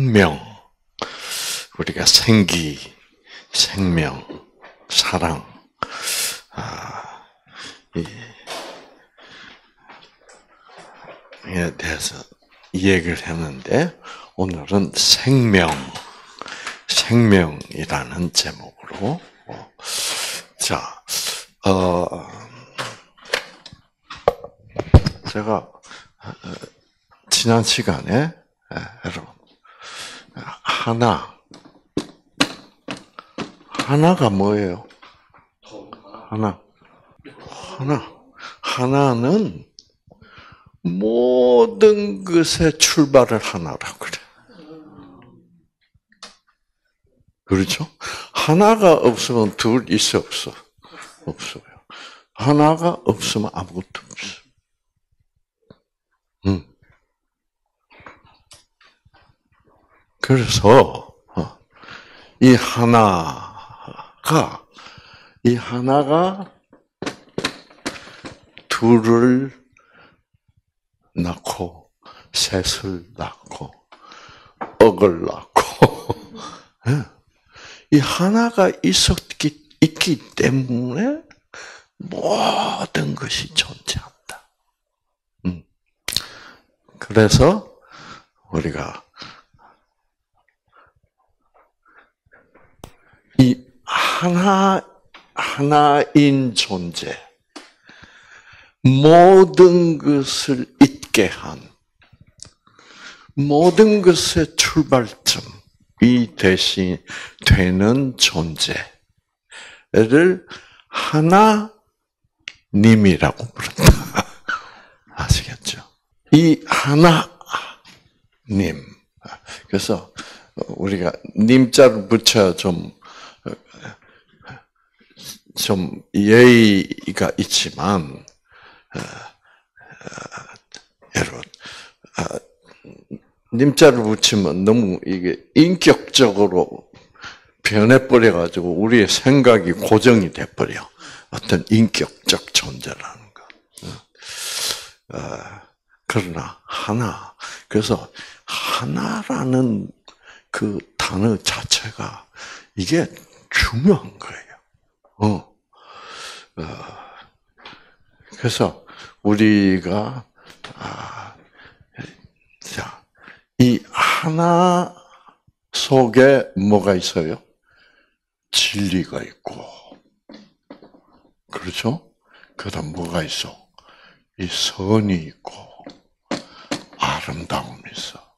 생명, 우리가 생기, 생명, 사랑, 이에 대해서 이 얘기를 했는데, 오늘은 생명이라는 제목으로, 자, 제가, 지난 시간에, 여러분, 하나가 뭐예요? 하나는 모든 것의 출발을 하나라고 그래. 그렇죠? 하나가 없으면 둘 있어, 없어? 없어요. 하나가 없으면 아무것도 없어. 그래서 이 하나가 둘을 낳고 셋을 낳고 억을 낳고 이 하나가 있기 때문에 모든 것이 존재한다. 그래서 우리가 이 하나인 존재, 모든 것을 있게 한, 모든 것의 출발점이 되는 존재를 하나님이라고 부른다. 아시겠죠? 이 하나님. 그래서 우리가 님자를 붙여 좀 예의가 있지만, 여러분, 님자를 붙이면 너무 이게 인격적으로 변해버려가지고 우리의 생각이 고정이 돼버려. 어떤 인격적 존재라는 거. 그러나 그래서 하나라는 그 단어 자체가 이게 중요한 거예요. 그래서 우리가 이 하나 속에 뭐가 있어요? 진리가 있고, 그렇죠? 그다음 뭐가 있어? 이 선이 있고, 아름다움이 있어,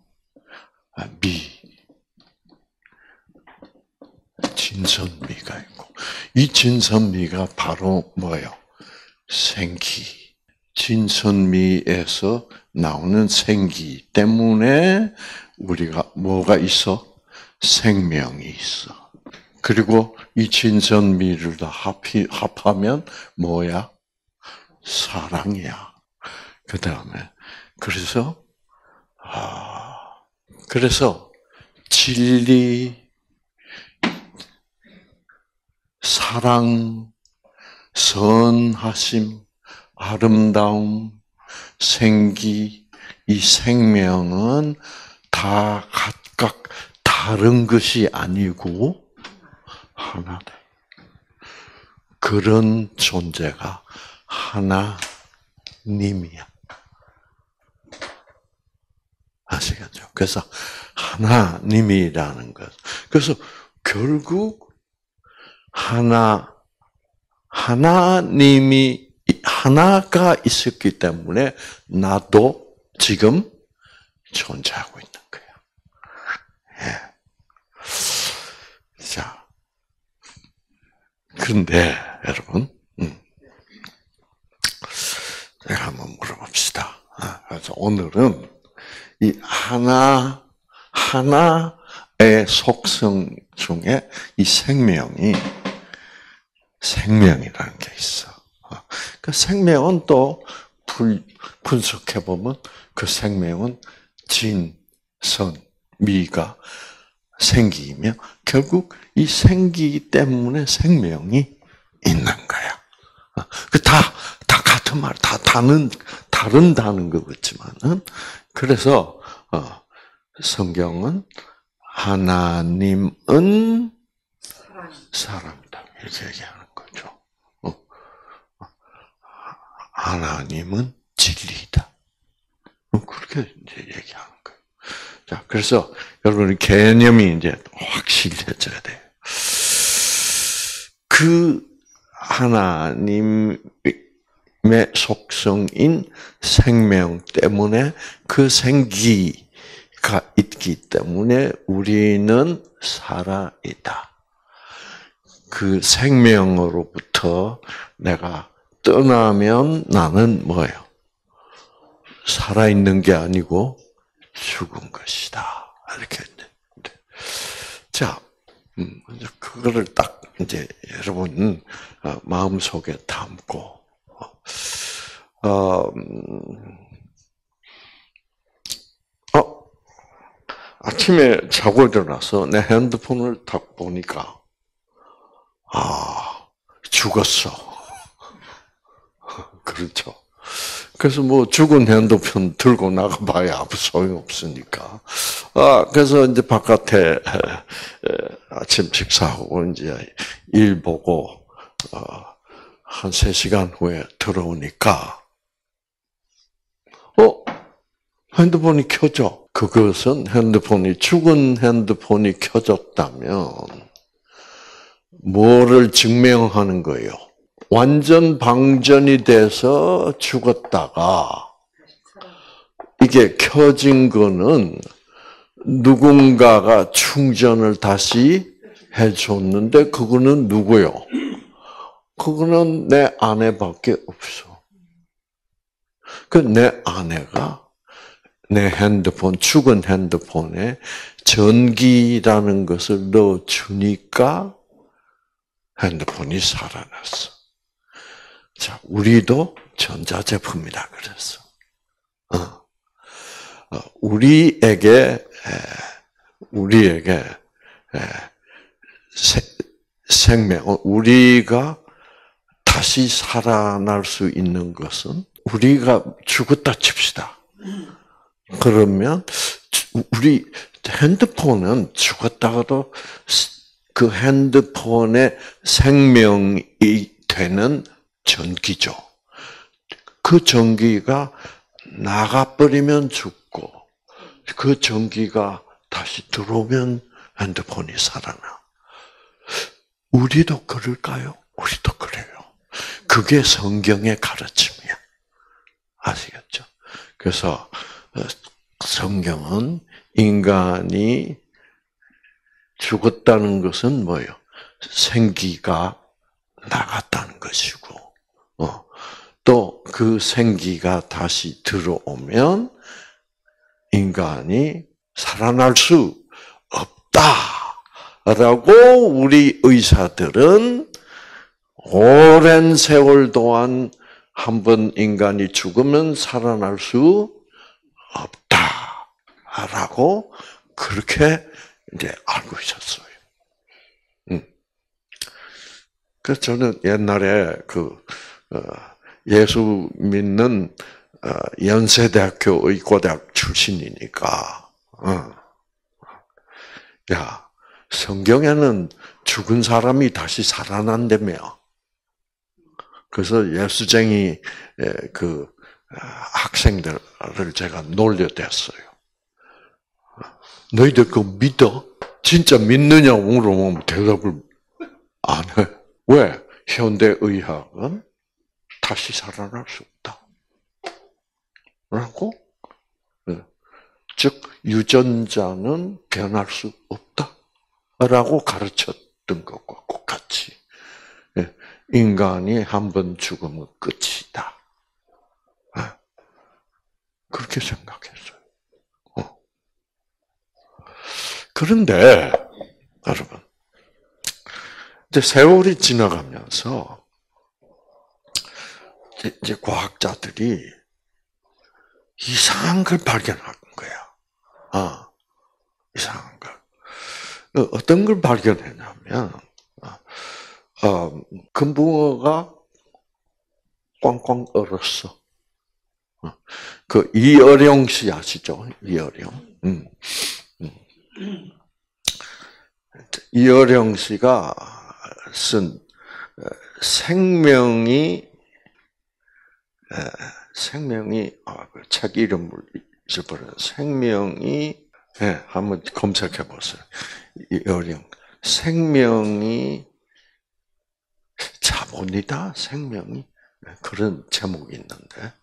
진선미가 있고, 이 진선미가 바로 뭐예요? 생기. 진선미에서 나오는 생기 때문에 우리가 뭐가 있어? 생명이 있어. 그리고 이 진선미를 다 합하면 뭐야? 사랑이야. 그 다음에 그래서 진리, 사랑, 선하심, 아름다움, 생기, 이 생명은 다 각각 다른 것이 아니고 하나다. 그런 존재가 하나님이야. 아시겠죠? 그래서 하나님이라는 것. 그래서 결국 하나님이 하나가 있었기 때문에 나도 지금 존재하고 있는 거예요. 예. 자, 그런데 여러분, 제가 한번 물어봅시다. 그래서 오늘은 이 하나의 속성 중에 이 생명이라는 게 있어. 그 생명은 또 분석해 보면 그 생명은 진, 선, 미가 생기며 결국 이 생기 때문에 생명이 있는 거야. 그 다 같은 말, 다 다른다는 것 같지만은 그래서 성경은 하나님은 사랑이다. 이렇게 얘기하는 거죠. 하나님은 진리다. 그렇게 이제 얘기하는 거예요. 자, 그래서 여러분 개념이 이제 확실해져야 돼요. 그 하나님의 속성인 생명 때문에 그 생기가 있기 때문에 우리는 살아있다. 그 생명으로부터 내가 떠나면 나는 뭐예요? 살아있는 게 아니고 죽은 것이다. 이렇게. 자, 그거를 딱 이제 여러분 마음속에 담고, 아침에 자고 일어나서 내 핸드폰을 딱 보니까, 죽었어. 그렇죠. 그래서 뭐 죽은 핸드폰 들고 나가봐야 아무 소용 없으니까. 그래서 이제 바깥에 아침 식사하고 이제 일 보고 한 3시간 후에 들어오니까 핸드폰이 켜져. 그것은 죽은 핸드폰이 켜졌다면 뭐를 증명하는 거예요? 완전 방전이 돼서 죽었다가 이게 켜진 거는 누군가가 충전을 다시 해줬는데 그거는 누구요? 그거는 내 아내밖에 없어. 그 내 아내가 내 핸드폰, 죽은 핸드폰에 전기라는 것을 넣어주니까 핸드폰이 살아났어. 자, 우리도 전자제품이다 그랬어. 우리에게 생명, 우리가 다시 살아날 수 있는 것은 우리가 죽었다 칩시다. 그러면 우리 핸드폰은 죽었다가도 그 핸드폰의 생명이 되는 전기죠. 그 전기가 나가버리면 죽고 그 전기가 다시 들어오면 핸드폰이 살아나. 우리도 그럴까요? 우리도 그래요. 그게 성경의 가르침이야. 아시겠죠? 그래서 성경은 인간이 죽었다는 것은 뭐예요? 생기가 나갔다는 것이고, 또 그 생기가 다시 들어오면 인간이 살아날 수 없다라고 우리 의사들은 오랜 세월 동안 한번 인간이 죽으면 살아날 수 없다라고 그렇게 이제 알고 있었어요. 그래서 저는 옛날에 예수 믿는 연세대학교 의과대학 출신이니까, 야, 성경에는 죽은 사람이 다시 살아난다며. 그래서 예수쟁이 학생들을 제가 놀려댔어요. 너희들 그거 믿어? 진짜 믿느냐고 물어보면 대답을 안 해. 왜? 현대의학은 다시 살아날 수 없다. 라고? 즉, 유전자는 변할 수 없다. 라고 가르쳤던 것과 똑같이. 인간이 한번 죽으면 끝이다. 그렇게 생각했어요. 그런데, 여러분, 이제 세월이 지나가면서, 이제 과학자들이 이상한 걸 발견한 거야. 이상한 걸. 어떤 걸 발견했냐면, 금붕어가 꽝꽝 얼었어. 그 이어령 씨 아시죠? 이어령. 이어령 씨가 쓴 생명이 그 책 이름을 잊어버렸어요. 생명이 한번 검색해 보세요. 이어령 생명이 자본이다. 생명이 그런 제목이 있는데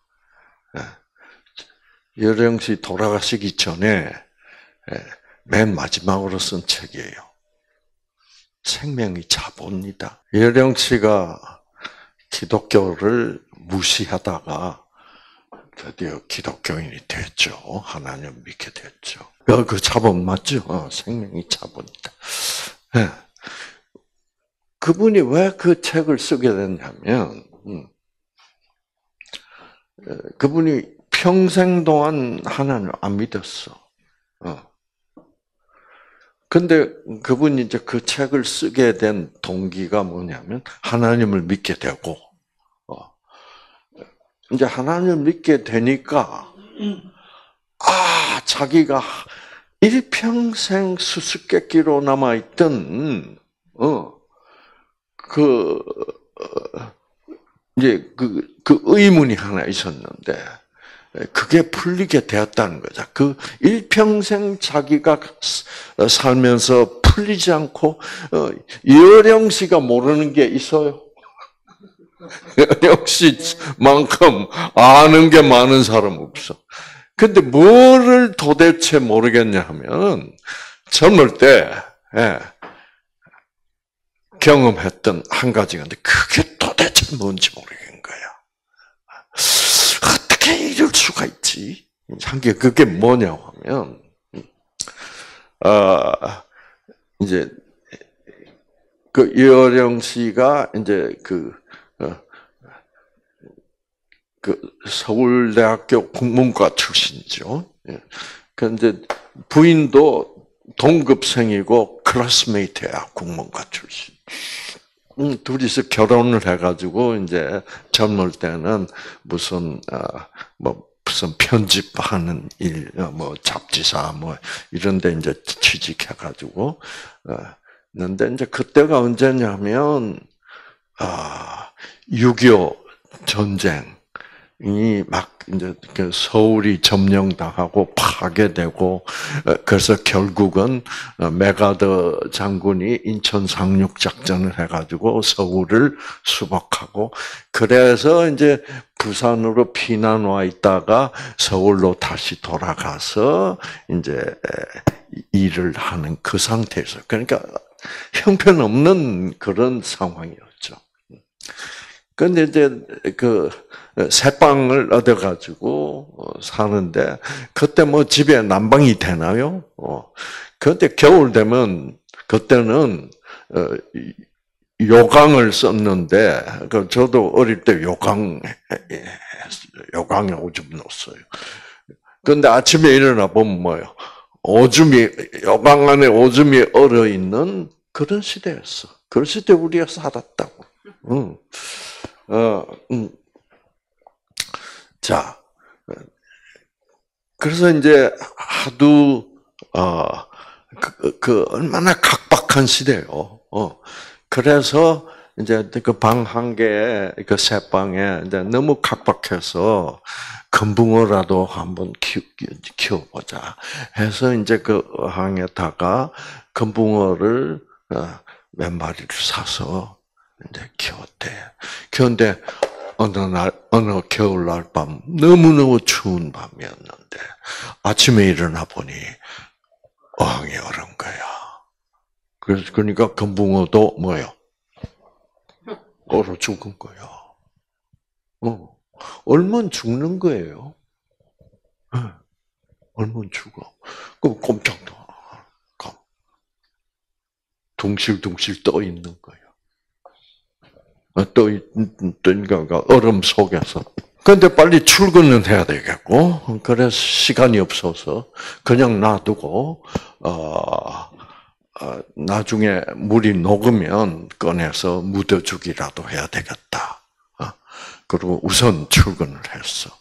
이어령 씨 돌아가시기 전에 맨 마지막으로 쓴 책이에요. 생명이 자본이다. 이어령 씨가 기독교를 무시하다가 드디어 기독교인이 됐죠. 하나님 믿게 됐죠. 그 자본 맞죠? 생명이 자본이다. 네. 그분이 왜 그 책을 쓰게 됐냐면, 그분이 평생 동안 하나님을 안 믿었어. 근데 그분이 이제 그 책을 쓰게 된 동기가 뭐냐면, 하나님을 믿게 되고, 이제 하나님을 믿게 되니까, 자기가 일평생 수수께끼로 남아있던, 이제 그 의문이 하나 있었는데, 그게 풀리게 되었다는 거죠. 그 일평생 자기가 살면서 풀리지 않고, 이어령 씨가 모르는 게 있어요. 이어령 씨만큼 아는 게 많은 사람 없어. 근데 뭐를 도대체 모르겠냐 하면, 젊을 때, 경험했던 한 가지가 있는데, 그게 도대체 뭔지 모르겠는 거야. 어떻게 이럴 수가 있지? 한 게 그게 뭐냐고 하면, 이제, 그 이어령 씨가 이제 그 서울대학교 국문과 출신이죠. 그런데 부인도 동급생이고 클래스메이트야, 국문과 출신. 둘이서 결혼을 해가지고 이제 젊을 때는 무슨 편집하는 일, 잡지사 이런데 이제 취직해가지고 근데 이제 그때가 언제냐면 6.25 전쟁이 막 이제 서울이 점령당하고 파괴되고 그래서 결국은 메가더 장군이 인천 상륙 작전을 해가지고 서울을 수복하고 그래서 이제 부산으로 피난 와 있다가 서울로 다시 돌아가서 이제 일을 하는 그 상태에서 그러니까 형편없는 그런 상황이었죠. 근데 이제 새방을 얻어가지고 사는데 그때 집에 난방이 되나요? 그때 겨울 되면 그때는 요강을 썼는데 저도 어릴 때 요강에 오줌 넣었어요. 근데 아침에 일어나 보면 뭐예요? 요강 안에 오줌이 얼어 있는 그런 시대였어. 그런 시대 우리가 살았다고. 자, 그래서 이제 하도 얼마나 각박한 시대요. 그래서 이제 그 방 한 개에 그 새 방에 이제 너무 각박해서 금붕어라도 한번 키워보자 해서 이제 그 방에다가 금붕어를 몇 마리를 사서 이제 키웠대. 그런데 어느 겨울날 밤 너무너무 추운 밤이었는데 아침에 일어나 보니 어항이 얼은 거야. 그러니까 금붕어도 뭐요? 얼어 죽은 거야. 얼면 죽는 거예요. 얼면 죽어. 그럼 꼼짝 놀라. 둥실둥실 떠 있는 거예요. 그러니까 얼음 속에서. 근데 빨리 출근은 해야 되겠고, 그래서 시간이 없어서 그냥 놔두고, 나중에 물이 녹으면 꺼내서 묻어주기라도 해야 되겠다. 그리고 우선 출근을 했어.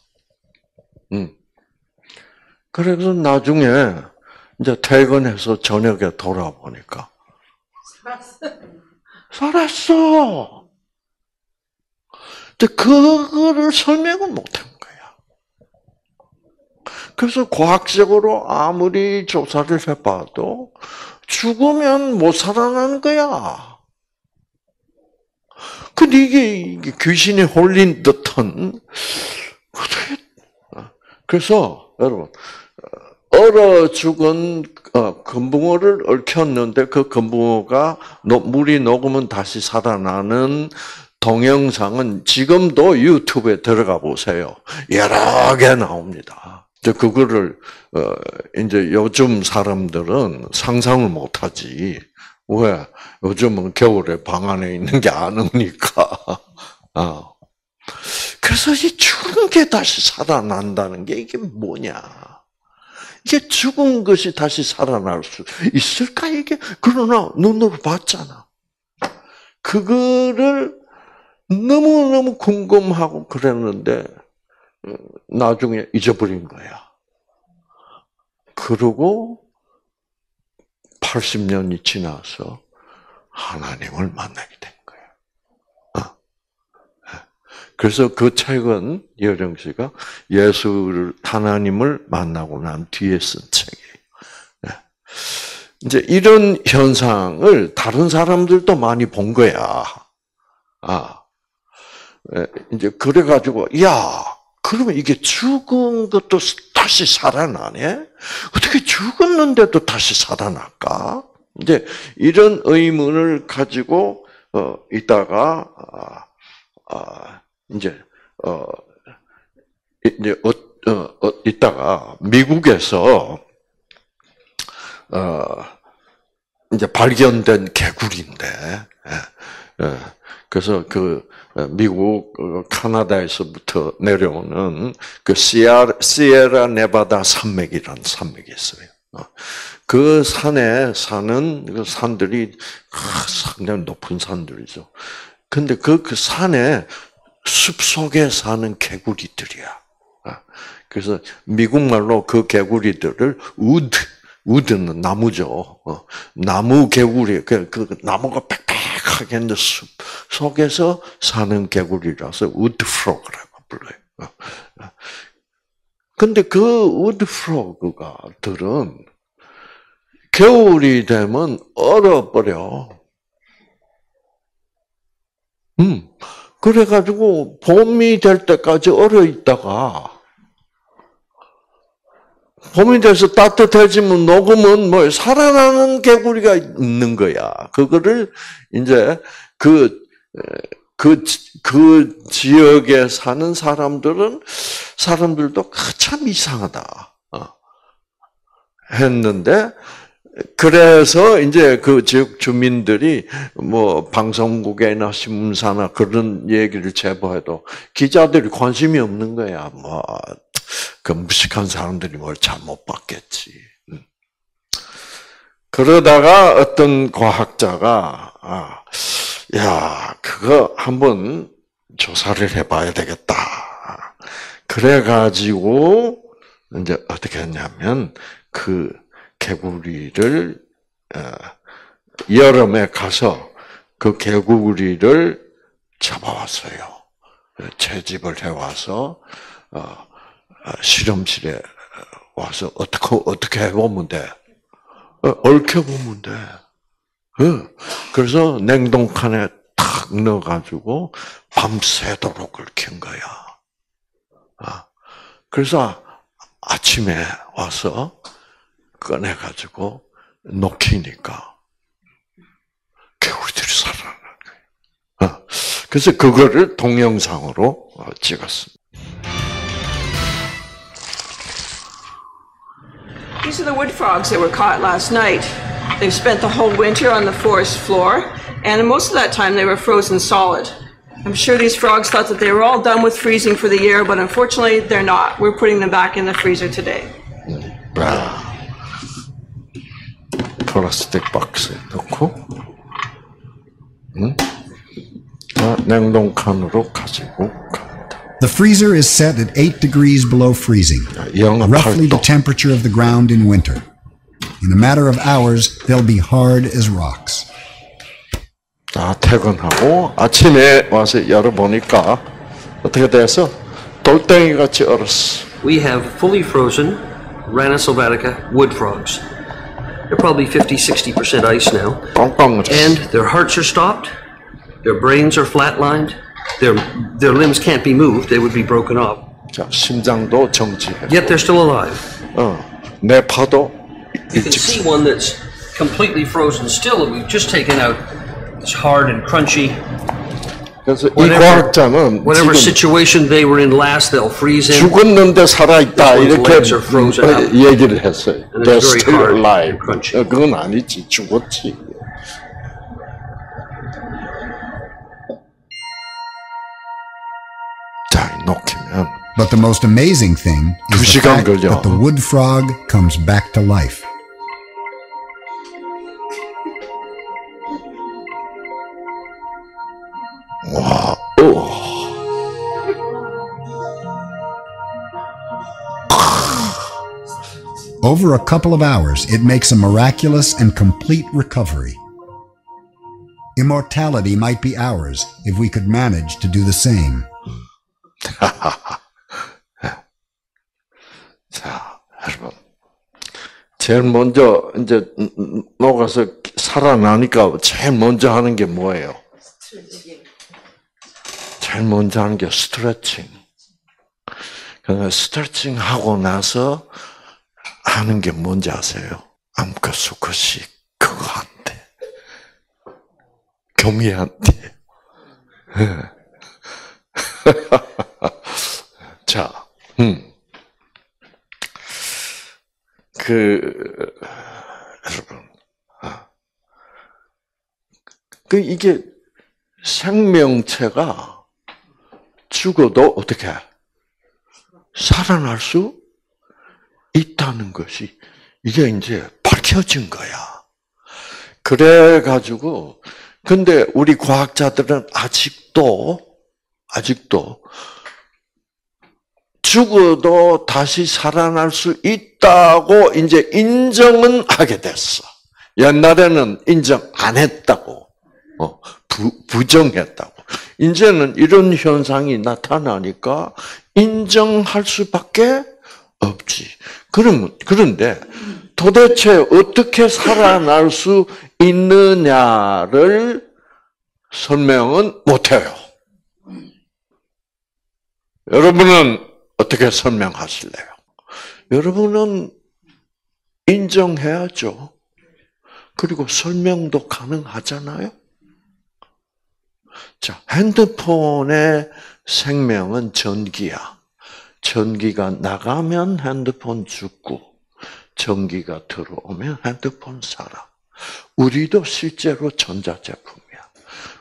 그래서 나중에 이제 퇴근해서 저녁에 돌아보니까 살았어. 근데 그거를 설명을 못한 거야. 그래서 과학적으로 아무리 조사를 해봐도 죽으면 못 살아나는 거야. 근데 이게 귀신에 홀린 듯한, 그래서 여러분, 얼어 죽은 금붕어를 얽혔는데 그 금붕어가 물이 녹으면 다시 살아나는 동영상은 지금도 유튜브에 들어가 보세요. 여러 개 나옵니다. 그거를 이제 요즘 사람들은 상상을 못하지. 왜? 요즘은 겨울에 방 안에 있는 게 안 오니까. 그래서 이 죽은 게 다시 살아난다는 게 이게 뭐냐? 이게 죽은 것이 다시 살아날 수 있을까 이게? 그러나 눈으로 봤잖아. 그거를 너무너무 궁금하고 그랬는데 나중에 잊어버린 거야. 그러고 80년이 지나서 하나님을 만나게 된 거야. 그래서 그 책은 여령 씨가 예수를 하나님을 만나고 난 뒤에 쓴 책이에요. 이제 이런 현상을 다른 사람들도 많이 본 거야. 이제 그래가지고 야, 그러면 이게 죽은 것도 다시 살아나네? 어떻게 죽었는데도 다시 살아날까? 이제 이런 의문을 가지고 있다가 있다가 미국에서 이제 발견된 개구리인데, 그래서 그 미국 캐나다에서부터 내려오는 그 시에라 네바다 산맥이라는 산맥이 있어요. 그 산에 사는 그 산들이 상당히 높은 산들이죠. 근데 그 산에 숲 속에 사는 개구리들이야. 그래서 미국 말로 그 개구리들을 우드는 나무죠. 나무 개구리, 그 나무가 빽빽하게 있는 숲 속에서 사는 개구리라서 우드프로그라고 불러요. 근데 그 우드프로그들은 겨울이 되면 얼어버려. 그래가지고 봄이 될 때까지 얼어 있다가 봄이 돼서 따뜻해지면 녹으면 뭐 살아나는 개구리가 있는 거야. 그거를 이제 그 지역에 사는 사람들도 참 이상하다 했는데, 그래서 이제 그 지역 주민들이 뭐 방송국이나 신문사나 그런 얘기를 제보해도 기자들이 관심이 없는 거야. 뭐 그 무식한 사람들이 뭘 잘못 봤겠지. 그러다가 어떤 과학자가 야, 그거 한번 조사를 해봐야 되겠다. 그래가지고 이제 어떻게 했냐면 그 개구리를 여름에 가서 그 개구리를 잡아왔어요. 채집을 해와서 실험실에 와서 어떻게 해보면 돼? 얽혀보면 돼. 그래서 냉동칸에 탁 넣어가지고 밤새도록 얽힌 거야. 그래서 아침에 와서 꺼내가지고 녹히니까 개구리들이 살아나는 거예요. 그래서 그거를 동영상으로 찍었습니다. These are the wood frogs that were caught last night. They've spent the whole winter on the forest floor, and most of that time they were frozen solid. I'm sure these frogs thought that they were all done with freezing for the year, but unfortunately they're not. We're putting them back in the freezer today. 플라스틱 박스에 넣고 냉동칸으로 가지고 갑니다. The freezer is set at 8 degrees below freezing, roughly the temperature of the ground in winter. In a matter of hours, they'll be hard as rocks. 다 퇴근하고 아침에 와서 열어보니까 어떻게 돼서 돌덩이 같이 얼었어. We have fully frozen Rana sylvatica wood frogs. They're probably 50-60% ice now. 꽝꽝 얼었어. And their hearts are stopped, their brains are flatlined, their limbs can't be moved, they would be broken off. 자, 심장도 정지해. Yet they're still alive. 뇌파도 You can see one that's completely frozen still that we've just taken out. It's hard and crunchy. 그래서 이 과학자는 Whatever 지금 situation they were in last, they'll freeze in. 죽었는데 살아있다 이렇게 legs are frozen up. 얘기를 했어요. And They're it's very still hard alive. and crunchy. 그건 아니지, 죽었지. 자, 놓기면 But the most amazing thing is the 2시간 fact 걸려. that the wood frog comes back to life. 와, Over a couple of hours, it makes a miraculous and complete recovery. Immortality might be ours if we could manage to do the same. 자, 여러분. 제일 먼저 이제 녹아서 살아나니까 제일 먼저 하는 게 뭐예요? 제일 먼저 하는 게 스트레칭. 그러니까 스트레칭 하고 나서 하는 게 뭔지 아세요? 암컷 수컷이 그거 한대. 교미한테. 자, 여러분, 이게 생명체가 죽어도 어떻게 살아날 수 있다는 것이 이게 이제 밝혀진 거야. 그래가지고, 근데 우리 과학자들은 아직도 죽어도 다시 살아날 수 있다고 이제 인정은 하게 됐어. 옛날에는 인정 안 했다고, 부정했다고. 이제는 이런 현상이 나타나니까 인정할 수밖에 없지. 그런데 도대체 어떻게 살아날 수 있느냐를 설명은 못해요. 여러분은 어떻게 설명하실래요? 여러분은 인정해야죠. 그리고 설명도 가능하잖아요. 자, 핸드폰의 생명은 전기야. 전기가 나가면 핸드폰 죽고, 전기가 들어오면 핸드폰 살아. 우리도 실제로 전자제품이야.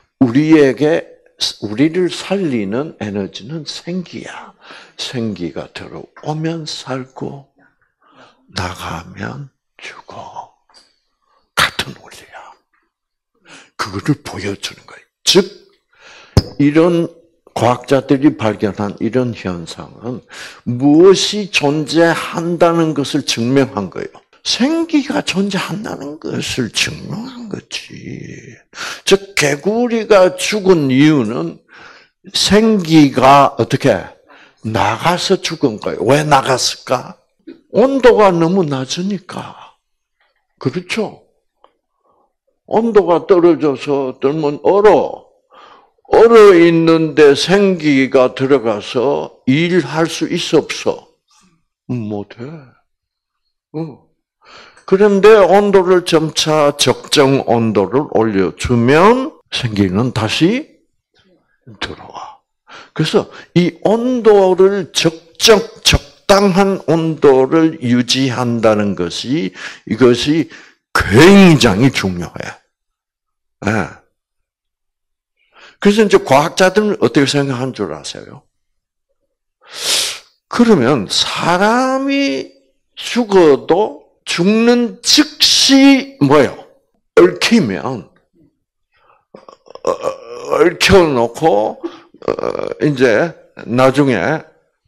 우리를 살리는 에너지는 생기야. 생기가 들어오면 살고, 나가면 죽어. 같은 원리야. 그거를 보여주는 거예요. 즉, 이런 과학자들이 발견한 이런 현상은 무엇이 존재한다는 것을 증명한 거예요. 생기가 존재한다는 것을 증명한 거지. 즉, 개구리가 죽은 이유는 생기가 어떻게 나가서 죽은 거예요. 왜 나갔을까? 온도가 너무 낮으니까. 그렇죠? 온도가 떨어져서 들면 얼어 있는데 생기가 들어가서 일할 수 있어 없어? 못해. 그런데 온도를 점차 적정 온도를 올려주면 생기는 다시 들어와. 그래서 이 온도를 적당한 온도를 유지한다는 이것이 굉장히 중요해. 네. 그래서 이제 과학자들은 어떻게 생각한 줄 아세요? 그러면 사람이 죽어도 죽는 즉시 뭐예요? 얽혀놓고 이제 나중에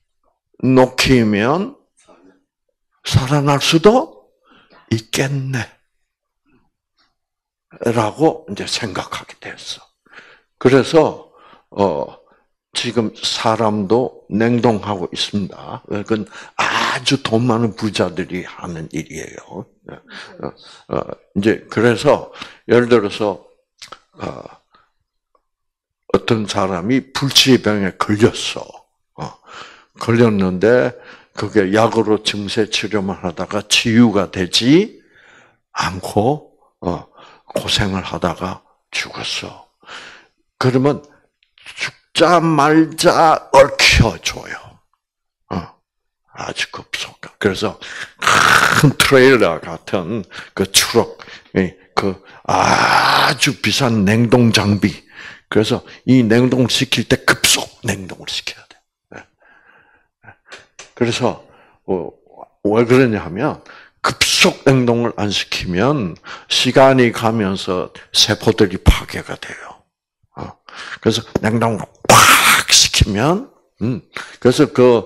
녹히면 살아날 수도 있겠네. 라고 이제 생각하게 됐어. 그래서, 지금 사람도 냉동하고 있습니다. 그건 아주 돈 많은 부자들이 하는 일이에요. 이제 그래서 예를 들어서 어떤 사람이 불치병에 걸렸어. 걸렸는데 그게 약으로 증세 치료만 하다가 치유가 되지 않고 고생을 하다가 죽었어. 그러면 죽자 말자 얽혀줘요. 아주 급속한. 그래서 큰 트레일러 같은 그 트럭, 그 아주 비싼 냉동 장비. 그래서 이 냉동시킬 때 급속 냉동을 시켜야 돼. 그래서 왜 그러냐 하면 급속 냉동을 안 시키면 시간이 가면서 세포들이 파괴가 돼요. 그래서 냉동으로 팍 시키면, 그래서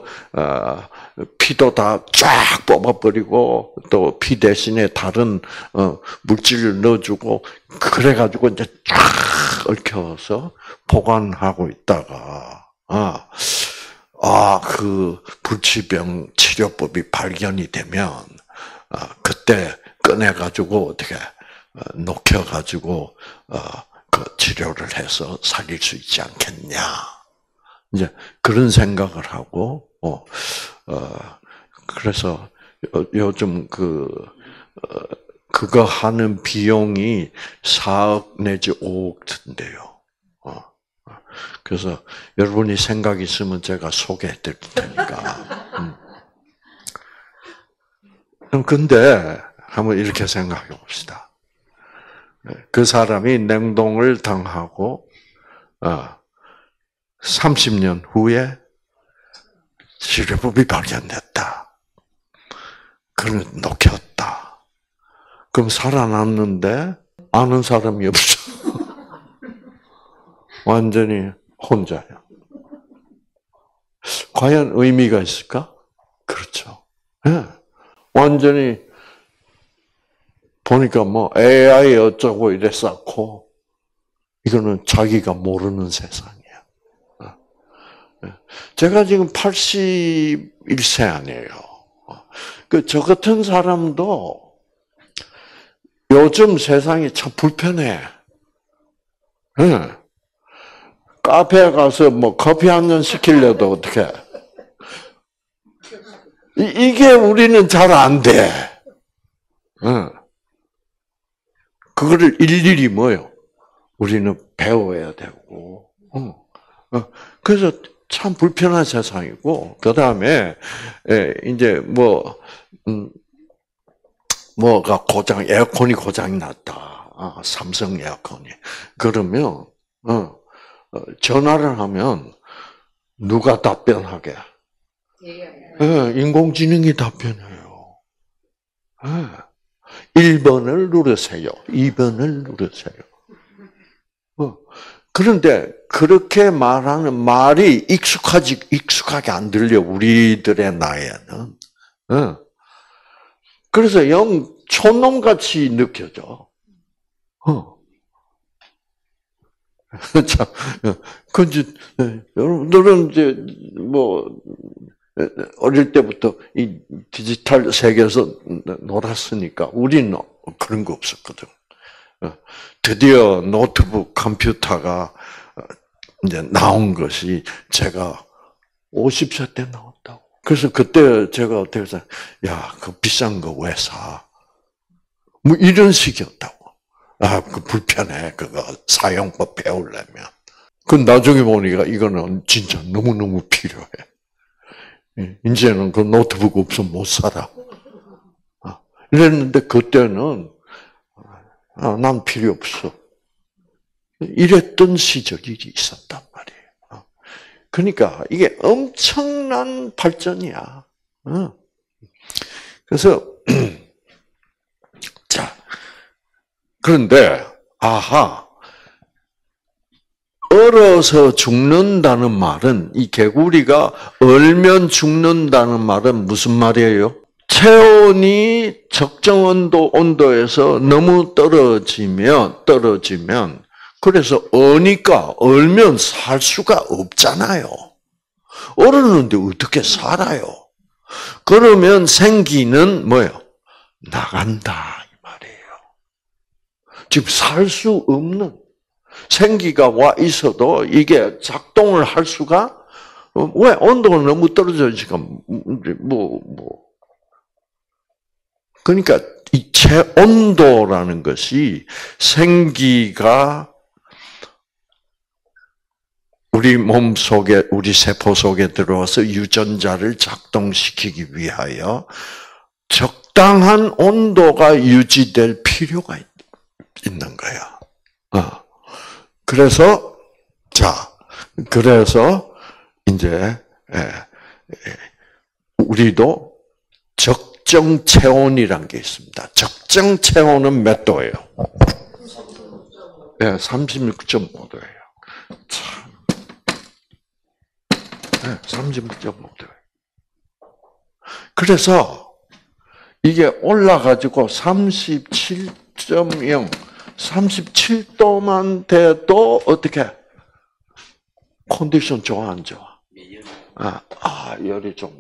피도 다 쫙 뽑아버리고, 또 피 대신에 다른, 물질을 넣어주고, 그래가지고 이제 쫙 얽혀서 보관하고 있다가, 그 불치병 치료법이 발견이 되면, 그때 꺼내가지고 어떻게, 녹여가지고, 그 치료를 해서 살릴 수 있지 않겠냐. 이제 그런 생각을 하고, 그래서 요즘 그거 하는 비용이 4억 내지 5억 든대요. 그래서 여러분이 생각 있으면 제가 소개해 드릴 테니까. 근데 한번 이렇게 생각해 봅시다. 그 사람이 냉동을 당하고 30년 후에 치료법이 발견됐다. 그걸 녹였다. 그럼 살아났는데 아는 사람이 없어. 완전히 혼자야. 과연 의미가 있을까? 그렇죠. 네. 완전히 보니까 뭐 AI 어쩌고 이래 쌓고 이거는 자기가 모르는 세상이야. 제가 지금 81세 아니에요. 저 같은 사람도 요즘 세상이 참 불편해. 카페에 가서 뭐 커피 한 잔 시키려도 어떻게? 이게 우리는 잘 안 돼. 그거를 일일이 뭐요? 우리는 배워야 되고. 그래서 참 불편한 세상이고, 그 다음에, 이제 뭐가 에어컨이 고장이 났다. 삼성 에어컨이. 그러면, 전화를 하면, 누가 답변하게? 인공지능이 답변해요. 1번을 누르세요. 2번을 누르세요. 그런데 그렇게 말하는 말이 익숙하게 안 들려, 우리들의 나이에는. 그래서 영 촌놈같이 느껴져. 참, 여러분들은 이제 어릴 때부터 이 디지털 세계에서 놀았으니까 우리는 그런 거 없었거든. 드디어 노트북 컴퓨터가 이제 나온 것이 제가 50세 때 나왔다고. 그래서 그때 제가 어떻게 해서, 야, 그 비싼 거 왜 사? 뭐 이런 식이었다고. 그 불편해. 그거 사용법 배우려면. 그 나중에 보니까 이거는 진짜 너무너무 필요해. 이제는 그 노트북 없으면 못 살아. 이랬는데 그때는 난 필요 없어. 이랬던 시절이 있었단 말이에요. 그러니까 이게 엄청난 발전이야. 그래서 자, 그런데 얼어서 죽는다는 말은, 이 개구리가 얼면 죽는다는 말은 무슨 말이에요? 체온이 적정 온도에서 너무 떨어지면 그래서 얼면 살 수가 없잖아요. 얼었는데 어떻게 살아요? 그러면 생기는 뭐예요? 나간다 이 말이에요. 지금 살 수 없는 생기가 와 있어도 이게 작동을 할 수가 왜 온도가 너무 떨어지니까 그러니까 이 체온도라는 것이 생기가 우리 몸 속에, 우리 세포 속에 들어와서 유전자를 작동시키기 위하여 적당한 온도가 유지될 필요가 있는 거야. 그래서 이제 우리도 적정 체온이란 게 있습니다. 적정 체온은 몇 도예요? 36.5도예요. 참. 36.5도예요. 그래서 이게 올라가지고 37.0, 37도만 돼도 어떻게? 컨디션 좋아 안 좋아? 열이 좀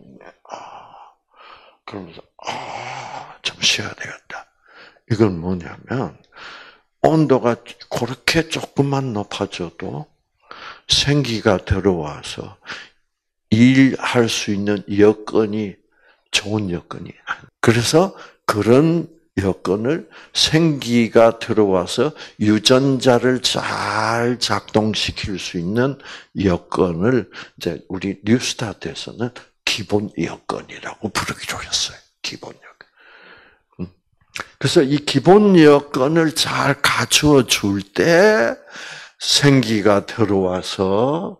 그러면서 좀 쉬어야 되겠다. 이건 뭐냐면 온도가 그렇게 조금만 높아져도 생기가 들어와서 일할 수 있는 여건이 좋은 여건이. 그래서 그런 여건을 생기가 들어와서 유전자를 잘 작동시킬 수 있는 여건을 이제 우리 뉴스타트에서는 기본 여건이라고 부르기로 했어요. 기본 여건. 그래서 이 기본 여건을 잘 갖추어 줄 때 생기가 들어와서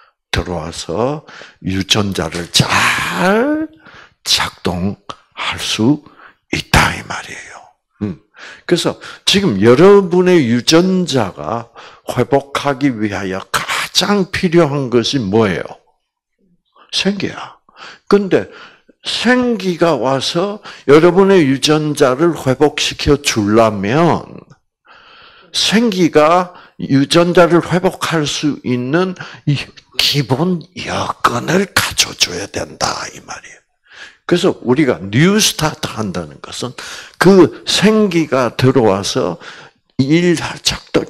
유전자를 잘 작동할 수 있다 이 말이에요. 그래서 지금 여러분의 유전자가 회복하기 위하여 가장 필요한 것이 뭐예요? 생기야. 근데 생기가 와서 여러분의 유전자를 회복시켜 주려면 생기가 유전자를 회복할 수 있는 이 기본 여건을 갖춰줘야 된다 이 말이에요. 그래서 우리가 뉴스타트 한다는 것은 그 생기가 들어와서 작동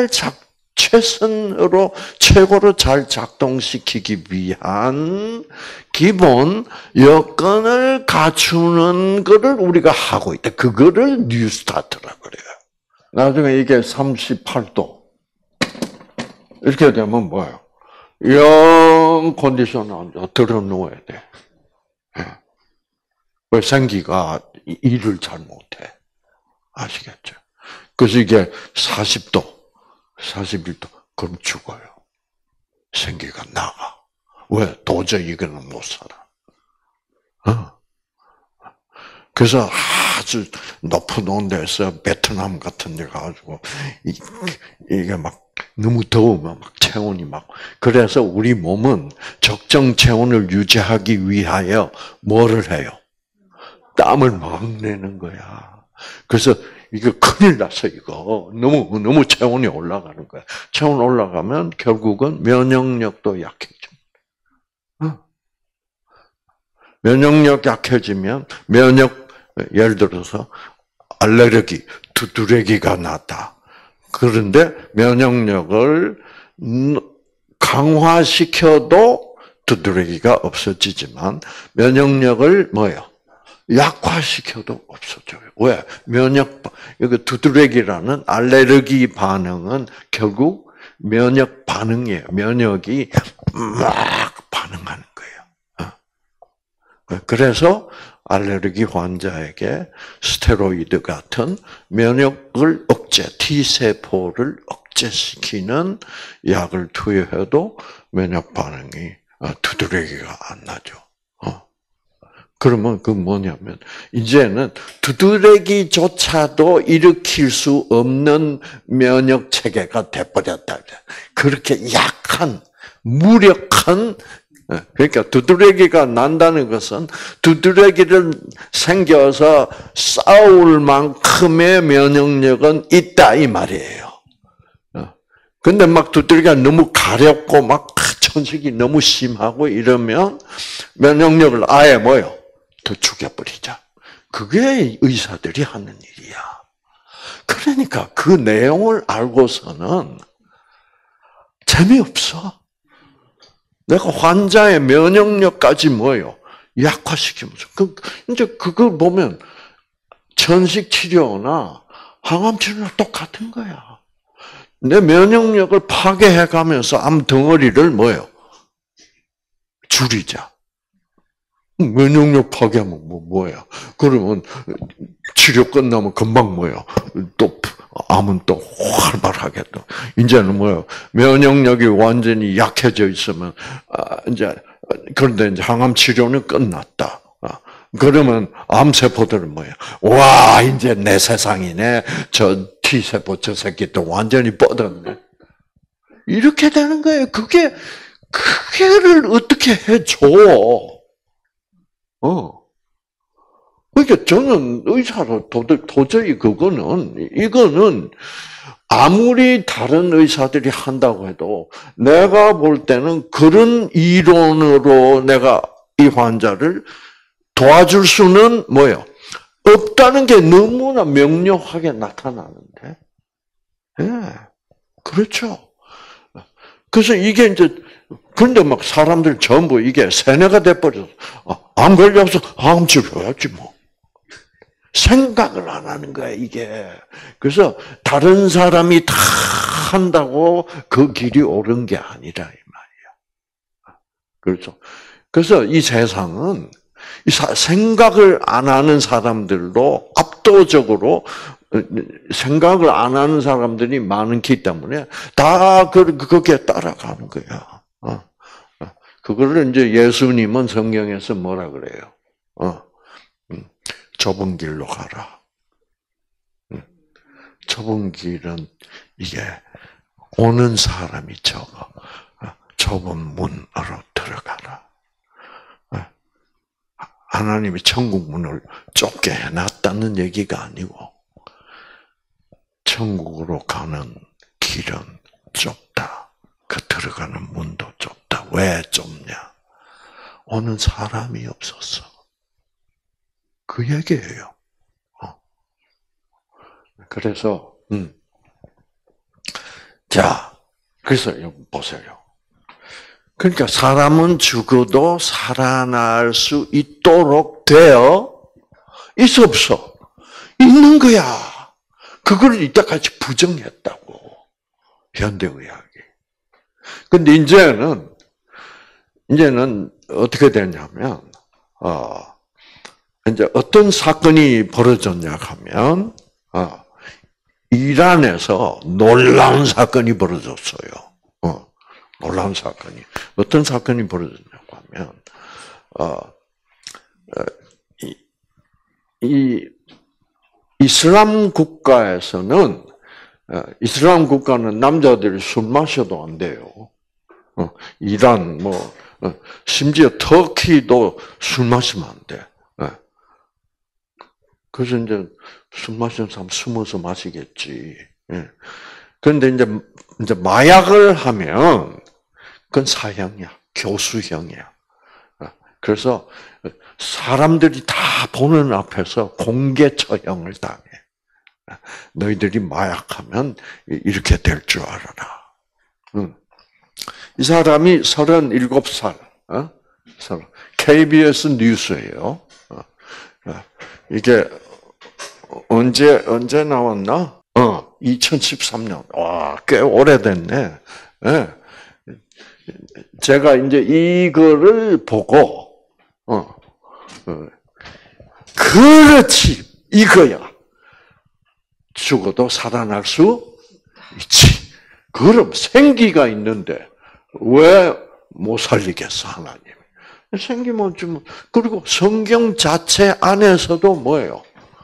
최고로 잘 작동시키기 위한 기본 여건을 갖추는 것을 우리가 하고 있다. 그거를 뉴스타트라고 그래요. 나중에 이게 38도 이렇게 되면 뭐예요? 영 컨디션을 들어 놓아야 돼. 왜 생기가 일을 잘 못해? 아시겠죠? 그래서 이게 40도, 41도, 그럼 죽어요. 생기가 나가. 왜? 도저히 이거는 못 살아. 그래서 아주 높은 데서 베트남 같은 데 가가지고, 이게 막 너무 더우면 막 체온이 그래서 우리 몸은 적정 체온을 유지하기 위하여 뭐를 해요? 땀을 막 내는 거야. 그래서 이거 큰일 났어, 이거. 너무 체온이 올라가는 거야. 체온 올라가면 결국은 면역력도 약해져. 면역력 약해지면 예를 들어서 알레르기, 두드러기가 났다. 그런데 면역력을 강화시켜도 두드러기가 없어지지만 면역력을 약화시켜도 없어져요. 왜? 이거 두드러기라는 알레르기 반응은 결국 면역 반응이에요. 면역이 막 반응하는 거예요. 그래서 알레르기 환자에게 스테로이드 같은 면역을 T세포를 억제시키는 약을 투여해도 면역 반응이, 두드러기가 안 나죠. 그러면 그건 뭐냐면, 이제는 두드러기조차도 일으킬 수 없는 면역 체계가 돼버렸다. 그렇게 약한, 무력한 그러니까 두드러기가 난다는 것은 두드러기를 생겨서 싸울 만큼의 면역력은 있다 이 말이에요. 근데 막 두드러기가 너무 가렵고 막 천식이 너무 심하고 이러면 면역력을 아예 뭐요? 더 죽여버리자. 그게 의사들이 하는 일이야. 그러니까 그 내용을 알고서는 재미없어. 내가 환자의 면역력까지 뭐요? 약화시키면서. 이제 그걸 보면 천식 치료나 항암 치료나 똑같은 거야. 내 면역력을 파괴해 가면서 암 덩어리를 뭐요? 줄이자. 면역력 파괴하면 뭐야? 그러면 치료 끝나면 금방 뭐야? 또 암은 또 활발하게 또 이제는 뭐요? 면역력이 완전히 약해져 있으면 이제 그런데 이제 항암 치료는 끝났다. 그러면 암 세포들은 뭐야? 와 이제 내 세상이네. 저 T 세포 저 새끼도 완전히 뻗었네. 이렇게 되는 거예요. 그게를 어떻게 해줘? 그러니까 저는 의사로 도저히 이거는 아무리 다른 의사들이 한다고 해도 내가 볼 때는 그런 이론으로 내가 이 환자를 도와줄 수는 뭐예요? 없다는 게 너무나 명료하게 나타나는데. 예. 그렇죠. 그래서 이게 이제 그런데 막 사람들 전부 이게 세뇌가 돼버려서 암 걸려서 암 치료해야지 뭐. 생각을 안 하는 거야 이게. 그래서 다른 사람이 다 한다고 그 길이 옳은 게 아니라 이 말이야. 그렇죠. 그래서 이 세상은 생각을 안 하는 사람들로 압도적으로 생각을 안 하는 사람들이 많기 때문에 다 거기에 따라가는 거야. 그거를 이제 예수님은 성경에서 뭐라 그래요? 좁은 길로 가라. 좁은 길은 이게 오는 사람이 적어. 좁은 문으로 들어가라. 하나님이 천국 문을 좁게 해놨다는 얘기가 아니고 천국으로 가는 길은 좁다. 그 들어가는 문도 좁다. 왜 좁냐? 오는 사람이 없었어. 그 얘기예요. 그래서 자, 그래서 보세요. 그러니까 사람은 죽어도 살아날 수 있도록 되어 있어 없어? 있는 거야. 그걸 이때까지 부정했다고. 현대의학이. 근데 이제는 어떻게 되냐면 이제 어떤 사건이 벌어졌냐 하면 이란에서 놀라운 사건이 벌어졌어요. 놀라운 사건이. 어떤 사건이 벌어졌냐고 하면, 이 이슬람 국가에서는, 이슬람 국가는 남자들이 술 마셔도 안 돼요. 이란, 심지어 터키도 술 마시면 안 돼. 그래서 이제 술 마시는 사람 숨어서 마시겠지. 그런데 이제 마약을 하면 그건 사형이야, 교수형이야. 그래서 사람들이 다 보는 앞에서 공개 처형을 당해. 너희들이 마약하면 이렇게 될 줄 알아라. 이 사람이 37살, KBS 뉴스예요. 이게 언제 나왔나? 2013년. 와, 꽤 오래됐네. 네. 제가 이제 이거를 보고, 그렇지, 이거야. 죽어도 살아날 수 있지. 그럼 생기가 있는데, 왜 못 살리겠어, 하나님? 생기면 좀, 그리고 성경 자체 안에서도 뭐예요?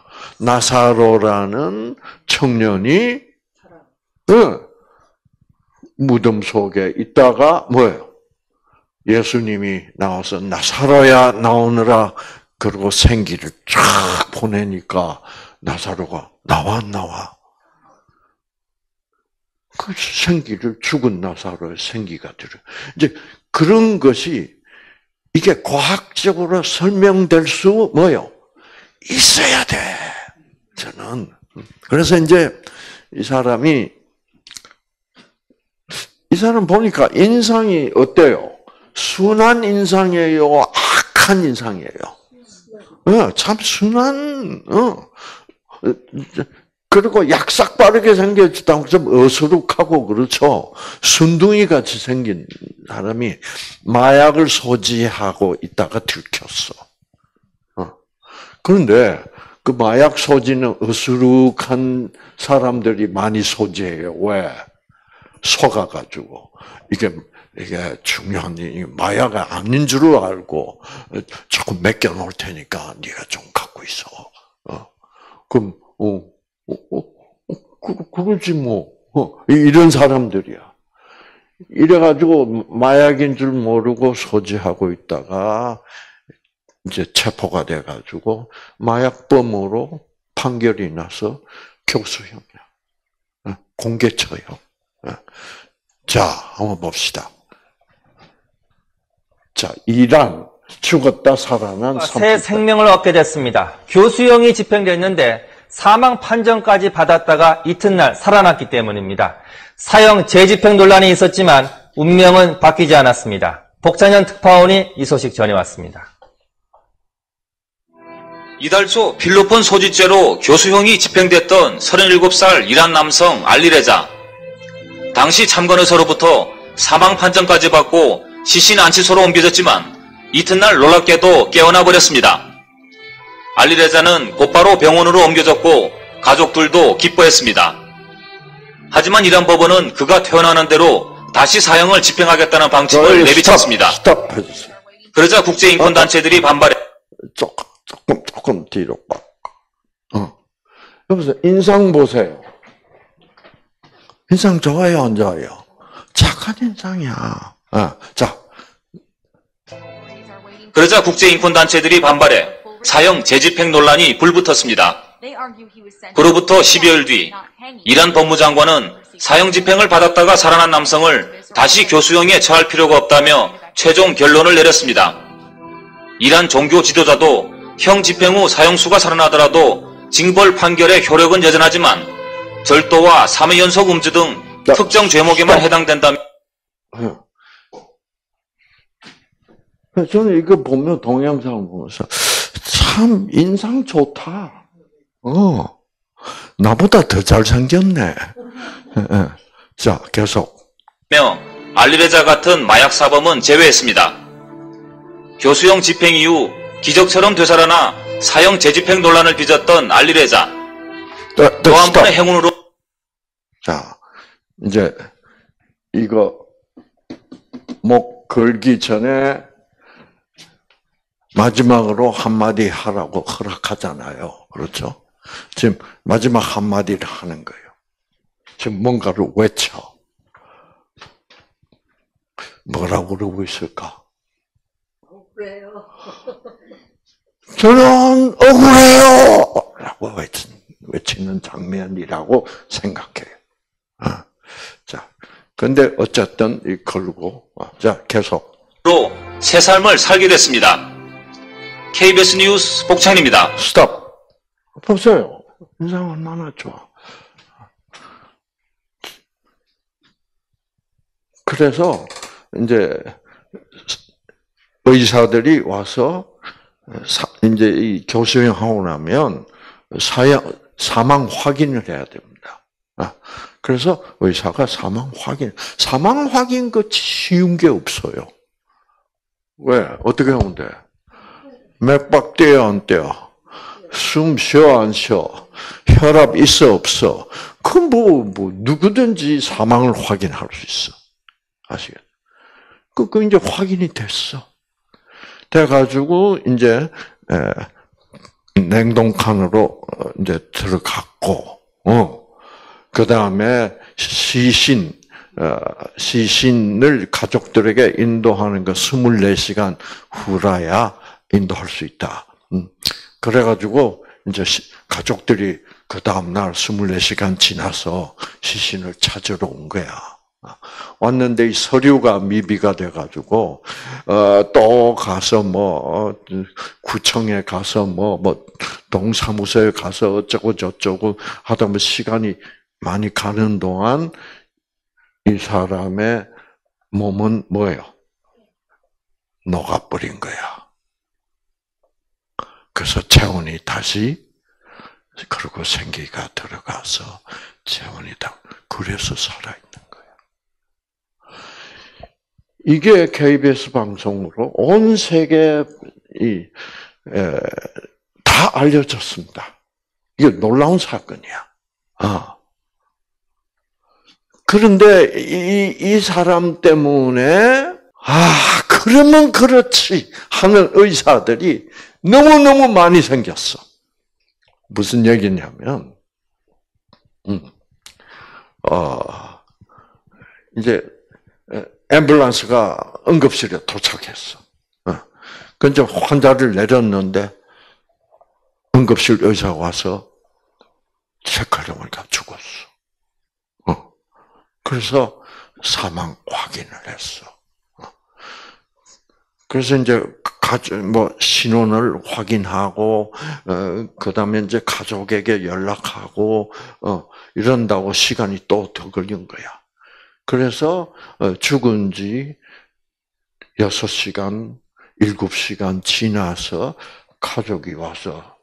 나사로라는 청년이 무덤 속에 있다가 뭐예요? 예수님이 나와서 나사로야 나오느라 그러고 생기를 쫙 보내니까 나사로가 나와. 그 생기를 죽은 나사로의 생기가 들어. 이제 그런 것이 이게 과학적으로 설명될 수 있어야 돼. 저는 그래서 이제 이 사람 보니까 인상이 어때요? 순한 인상이에요? 악한 인상이에요? 참 순한, 그리고 약삭 빠르게 생겼다고 좀 어수룩하고 그렇죠. 순둥이 같이 생긴 사람이 마약을 소지하고 있다가 들켰어. 그런데 그 마약 소지는 어수룩한 사람들이 많이 소지해요. 왜? 속아가지고 이게 중요한 마약이 아닌 줄 알고 조금 맡겨 놓을 테니까 네가 좀 갖고 있어. 그럼 그거지 뭐. 이런 사람들이야. 이래가지고 마약인 줄 모르고 소지하고 있다가 이제 체포가 돼가지고 마약범으로 판결이 나서 교수형이야. 공개처형. 자, 한번 봅시다. 자, 이란 죽었다 살아난 새 생명을 얻게 됐습니다. 교수형이 집행됐는데 사망 판정까지 받았다가 이튿날 살아났기 때문입니다. 사형 재집행 논란이 있었지만 운명은 바뀌지 않았습니다. 복찬현 특파원이 이 소식 전해왔습니다. 이달 초 필로폰 소지죄로 교수형이 집행됐던 37살 이란 남성 알리레자. 당시 참관의사로부터 사망 판정까지 받고 시신 안치소로 옮겨졌지만 이튿날 놀랍게도 깨어나 버렸습니다. 알리레자는 곧바로 병원으로 옮겨졌고 가족들도 기뻐했습니다. 하지만 이란 법원은 그가 퇴원하는 대로 다시 사형을 집행하겠다는 방침을 내비쳤습니다. 스톱해주세요. 그러자 국제인권단체들이 반발해 조금 뒤로 빠. 여보세요. 인상 보세요. 인상 좋아요, 안 좋아요? 착한 인상이야. 자. 그러자 국제인권단체들이 반발해 사형 재집행 논란이 불붙었습니다. 그로부터 12일 뒤 이란 법무장관은 사형 집행을 받았다가 살아난 남성을 다시 교수형에 처할 필요가 없다며 최종 결론을 내렸습니다. 이란 종교 지도자도 형 집행 후 사형수가 살아나더라도 징벌 판결의 효력은 여전하지만 절도와 3회 연속 음주 등 특정 죄목에만 해당된다며 저는 이거 보면 동영상을 보면서 참 인상 좋다. 나보다 더 잘생겼네. 자, 계속. 알리레자 같은 마약 사범은 제외했습니다. 교수형 집행 이후 기적처럼 되살아나 사형 재집행 논란을 빚었던 알리레자. 또 한 번의 행운으로. 자, 이제 이거 목 걸기 전에 마지막으로 한마디 하라고 허락하잖아요. 그렇죠? 지금 마지막 한마디를 하는 거예요. 지금 뭔가를 외쳐. 뭐라고 그러고 있을까? 억울해요. 저는 억울해요! 라고 외치는 장면이라고 생각해요. 자, 근데 어쨌든 이 걸고, 자, 계속. 새 삶을 살게 됐습니다. KBS 뉴스 복찬입니다. 스톱. 보세요. 인상 얼마나 좋아. 그래서 이제 의사들이 와서 이제 이 교수형 하고 나면 사망 확인을 해야 됩니다. 그래서 의사가 사망 확인 그 쉬운 게 없어요. 왜? 어떻게 하면 돼? 맥박 떼어 안 떼어? 숨 쉬어 안 쉬어? 혈압 있어 없어? 그 누구든지 사망을 확인할 수 있어. 아시겠죠? 그 이제 확인이 됐어. 돼가지고 이제 냉동칸으로 이제 들어갔고, 그 다음에 시신 시신을 가족들에게 인도하는 거 24시간 후라야 인도할 수 있다. 그래가지고 이제 가족들이 그 다음날 24시간 지나서 시신을 찾으러 온 거야. 왔는데 이 서류가 미비가 돼가지고 또 가서 구청에 가서 동사무소에 가서 어쩌고 저쩌고 하다 보면 시간이 많이 가는 동안 이 사람의 몸은 뭐예요? 녹아버린 거야. 그래서 체온이 다시 그리고 생기가 들어가서 체온이 다 그래서 살아있는 거야. 이게 KBS 방송으로 온 세계에 다 알려졌습니다. 이게 놀라운 사건이야. 그런데 이 사람 때문에 그러면 그렇지 하는 의사들이 너무너무 많이 생겼어. 무슨 얘기냐면 이제 앰뷸런스가 응급실에 도착했어. 근데 환자를 내렸는데 응급실 의사가 와서 체크를 해보니까 죽었어. 그래서 사망 확인을 했어. 그래서 이제 신원을 확인하고 그다음에 이제 가족에게 연락하고 이런다고 시간이 또 더 걸린 거야. 그래서 죽은 지 6시간, 7시간 지나서 가족이 와서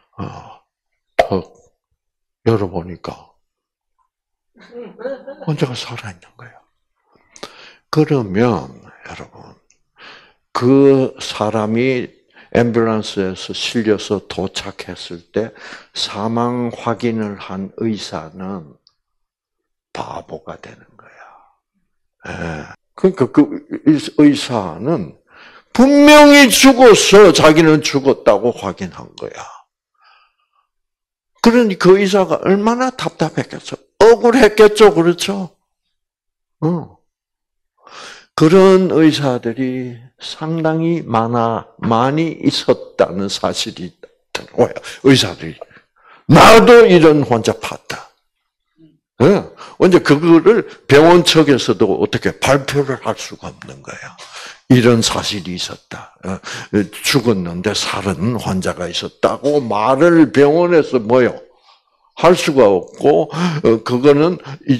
턱 열어보니까 환자가 살아있는 거예요. 그러면 여러분 그 사람이 앰뷸런스에서 실려서 도착했을 때 사망 확인을 한 의사는 바보가 되는 거야. 그러니까 그 의사는 분명히 죽었어. 자기는 죽었다고 확인한 거야. 그러니 그 의사가 얼마나 답답했겠어. 억울했겠죠. 그렇죠? 그런 의사들이 상당히 많이 있었다는 사실이 있더라고요. 의사들이. 나도 이런 환자 봤다. 언제 그거를 병원 측에서도 어떻게 발표를 할 수가 없는 거야. 이런 사실이 있었다. 죽었는데 살은 환자가 있었다고 말을 병원에서 할 수가 없고, 그거는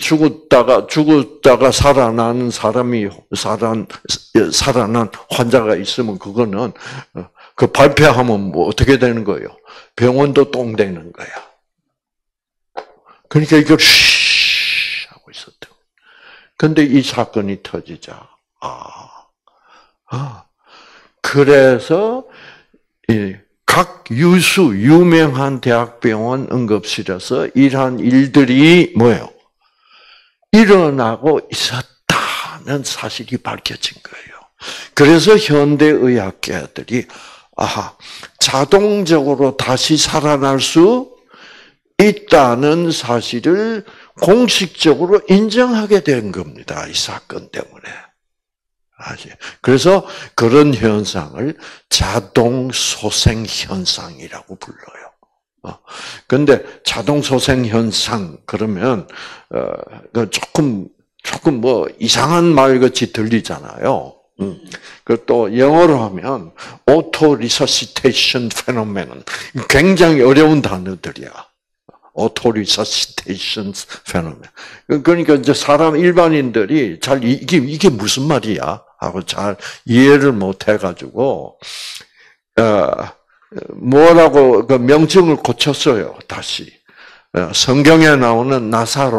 죽었다가 살아난 사람이, 살아난 환자가 있으면 그거는, 그 발표하면 어떻게 되는 거예요? 병원도 똥 되는 거야. 그러니까 이걸 하고 있었대. 근데 이 사건이 터지자, 그래서, 각 유명한 대학병원 응급실에서 이러한 일들이 일어나고 있었다는 사실이 밝혀진 거예요. 그래서 현대의학계들이 자동적으로 다시 살아날 수 있다는 사실을 공식적으로 인정하게 된 겁니다. 이 사건 때문에. 그래서 그런 현상을 자동소생 현상이라고 불러요. 근데 자동소생 현상 그러면 조금 이상한 말 같이 들리잖아요. 또 영어로 하면 auto resuscitation phenomenon 굉장히 어려운 단어들이야. auto resuscitation phenomenon. 그러니까 이제 일반인들이 잘 이게 무슨 말이야? 하고 잘 이해를 못 해가지고, 뭐라고 그 명칭을 고쳤어요, 다시. 성경에 나오는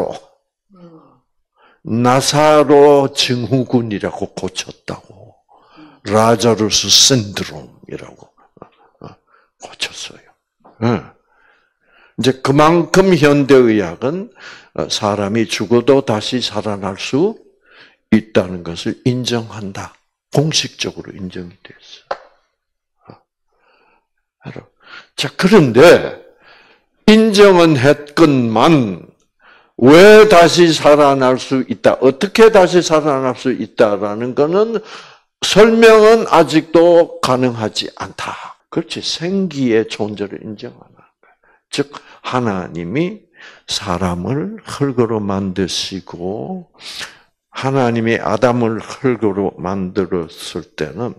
나사로 증후군이라고 고쳤다고. 라자루스 신드롬이라고 고쳤어요. 이제 그만큼 현대의학은 사람이 죽어도 다시 살아날 수 있다는 것을 인정한다. 공식적으로 인정이 됐어. 자, 그런데 인정은 했건만 왜 다시 살아날 수 있다? 어떻게 다시 살아날 수 있다라는 거는 설명은 아직도 가능하지 않다. 그렇지. 생기의 존재를 인정하는 거예요. 즉 하나님이 사람을 흙으로 만드시고 하나님이 아담을 흙으로 만들었을 때는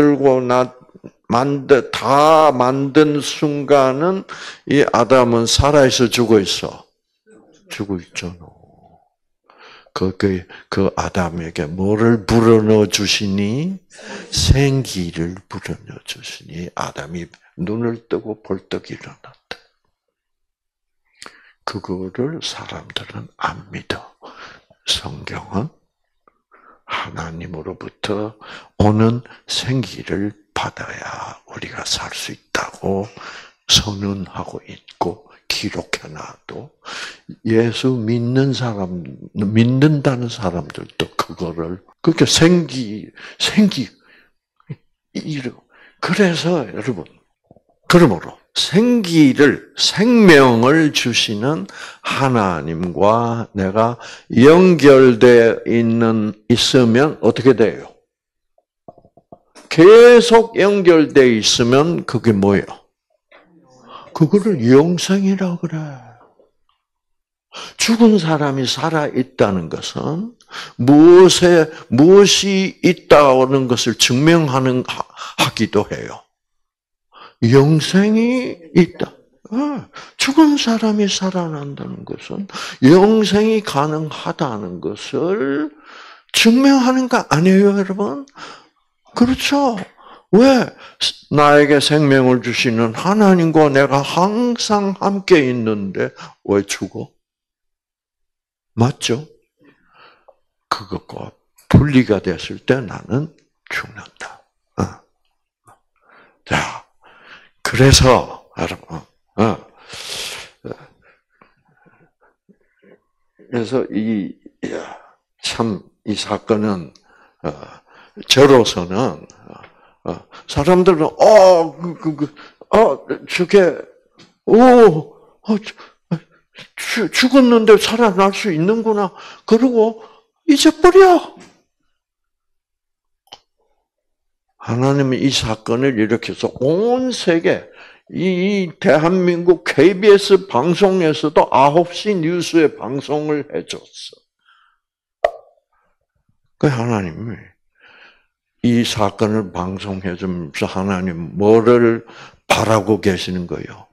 다 만든 순간은 이 아담은 살아있어 죽어 있어? 죽어 있잖아. 그 아담에게 뭐를 불어넣어 주시니? 생기를 불어넣어 주시니 아담이 눈을 뜨고 벌떡 일어났다. 그거를 사람들은 안 믿어. 성경은 하나님으로부터 오는 생기를 받아야 우리가 살 수 있다고 선언하고 있고 기록해놔도 예수 믿는다는 사람들도 그거를 그렇게 그래서 여러분 그러므로 생명을 주시는 하나님과 내가 연결되어 있으면 어떻게 돼요? 계속 연결되어 있으면 그게 뭐예요? 그거를 영생이라고 그래. 죽은 사람이 살아있다는 것은 무엇이 있다는 것을 하기도 해요. 영생이 있다. 죽은 사람이 살아난다는 것은 영생이 가능하다는 것을 증명하는 거 아니에요, 여러분? 그렇죠. 왜? 나에게 생명을 주시는 하나님과 내가 항상 함께 있는데 왜 죽어? 맞죠? 그것과 분리가 됐을 때 나는 죽는다. 자, 그래서 여러분, 그래서 이 사건은 저로서는 사람들은 저게 죽었는데 살아날 수 있는구나. 그러고 잊어버려. 하나님은 이 사건을 일으켜서 온 세계, 이 대한민국 KBS 방송에서도 9시 뉴스에 방송을 해줬어. 그 하나님이 이 사건을 방송해주면서 하나님 뭐를 바라고 계시는 거예요?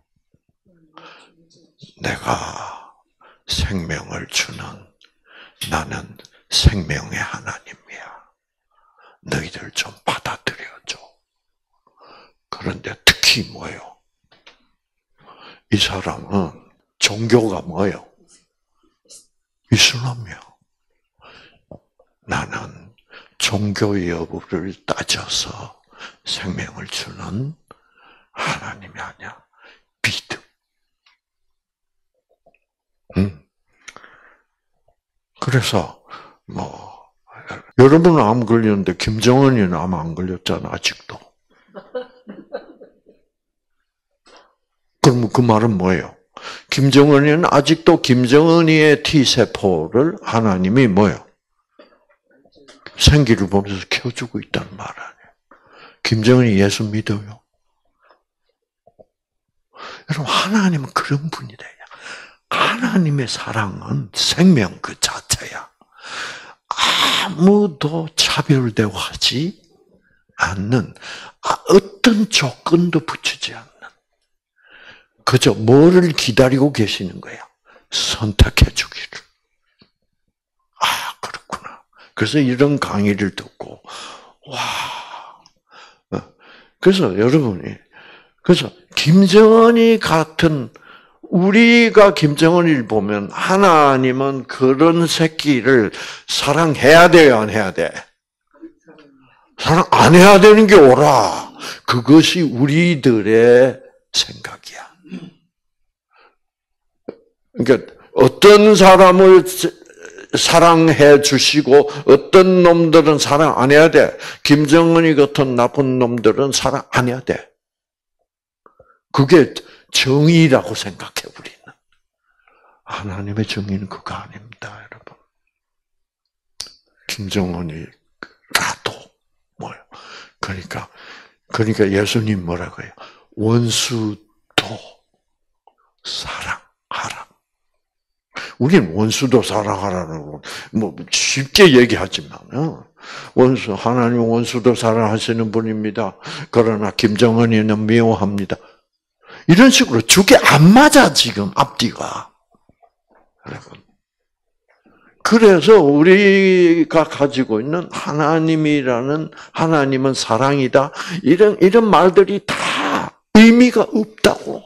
내가 생명을 주는 나는 생명의 하나님이야. 너희들 좀 받아들여줘. 그런데 특히 뭐예요? 이 사람은 종교가 뭐예요? 이슬람이야. 나는 종교 여부를 따져서 생명을 주는 하나님이 아니야. 믿음. 그래서 여러분은 암 걸렸는데 김정은이는 암 안 걸렸잖아 아직도. 그럼 그 말은 뭐예요? 김정은이는 아직도 김정은이의 T세포를 하나님이 뭐예요? 생기를 보면서 키워주고 있다는 말 아니에요. 김정은이 예수 믿어요? 여러분 하나님은 그런 분이래요. 하나님의 사랑은 생명 그 자체야. 아무도 차별대화하지 않는 어떤 조건도 붙이지 않는 그저 뭐를 기다리고 계시는 거야? 선택해 주기를. 그렇구나. 그래서 이런 강의를 듣고 그래서 여러분이 김정은이 같은 우리가 김정은이를 보면 하나님은 그런 새끼를 사랑해야 돼요, 안 해야 돼? 사랑 안 해야 되는 게 옳아. 그것이 우리들의 생각이야. 그러니까 어떤 사람을 사랑해 주시고 어떤 놈들은 사랑 안 해야 돼. 김정은이 같은 나쁜 놈들은 사랑 안 해야 돼. 그게 정의라고 생각해 우리는. 하나님의 정의는 그거 아닙니다, 여러분. 김정은이 나도 뭐요? 그러니까 예수님 뭐라고 해요? 원수도 사랑하라. 우리는 원수도 사랑하라는 거 뭐 쉽게 얘기하지만 하나님 원수도 사랑하시는 분입니다. 그러나 김정은이는 미워합니다. 이런 식으로 죽이 안 맞아 지금 앞뒤가. 여러분. 그래서 우리가 가지고 있는 하나님은 사랑이다. 이런 말들이 다 의미가 없다고.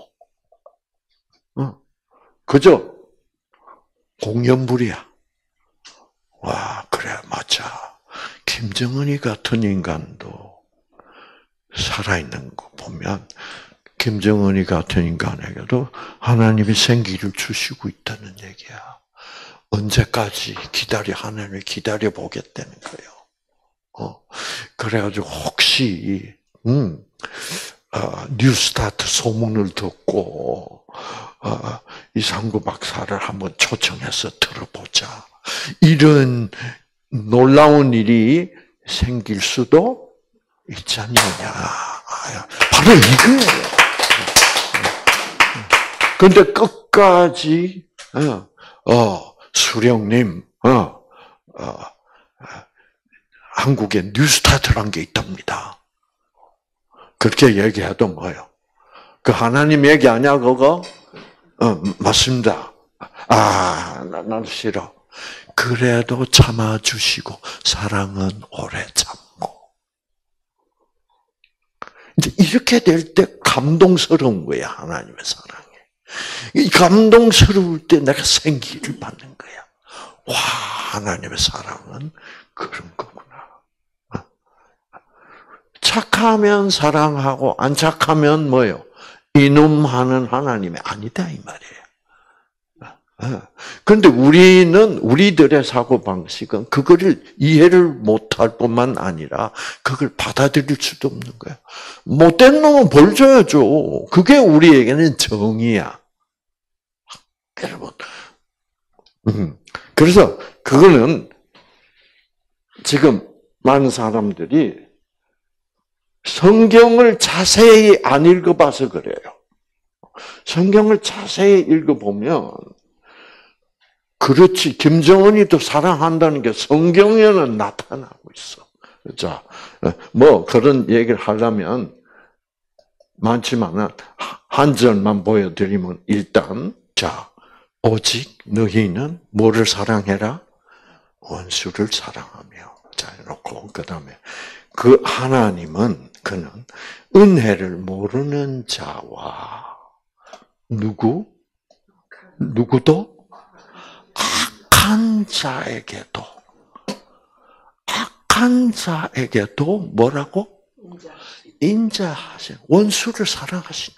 그죠? 공연불이야. 와, 그래, 맞아. 김정은이 같은 인간도 살아있는 거 보면 김정은이 같은 인간에게도 하나님이 생기를 주시고 있다는 얘기야. 언제까지 하나님을 기다려보겠다는 거예요. 그래가지고 혹시 뉴스타트 소문을 듣고 이상구 박사를 한번 초청해서 들어보자. 이런 놀라운 일이 생길 수도 있지 않느냐. 바로 이거예요. 근데 끝까지 수령님 한국에 뉴스타트란 게 있답니다. 그렇게 얘기해도 뭐예요? 그 하나님 얘기 아니야 그거? 맞습니다. 난 싫어. 그래도 참아주시고 사랑은 오래 참고. 이제 이렇게 될 때 감동스러운 거야 하나님의 사랑이. 이 감동스러울 때 내가 생기를 받는 거야. 와, 하나님의 사랑은 그런 거구나. 착하면 사랑하고 안 착하면 뭐요? 이놈하는 하나님이 아니다 이 말이에요. 그런데 우리들의 사고 방식은 그거를 이해를 못할 뿐만 아니라 그걸 받아들일 수도 없는 거야. 못된 놈은 벌 줘야죠. 그게 우리에게는 정의야. 여러분. 그래서 그거는 지금 많은 사람들이 성경을 자세히 안 읽어봐서 그래요. 성경을 자세히 읽어보면 그렇지 김정은이도 사랑한다는 게 성경에는 나타나고 있어. 자, 뭐 그런 얘기를 하려면 많지만은 한 절만 보여드리면 일단 자 오직 너희는 뭐를 사랑해라? 원수를 사랑하며. 자 이렇고 그다음에 그 하나님은 그는 은혜를 모르는 자와 누구도 악한 자에게도 뭐라고? 인자하시는 원수를 사랑하시느냐.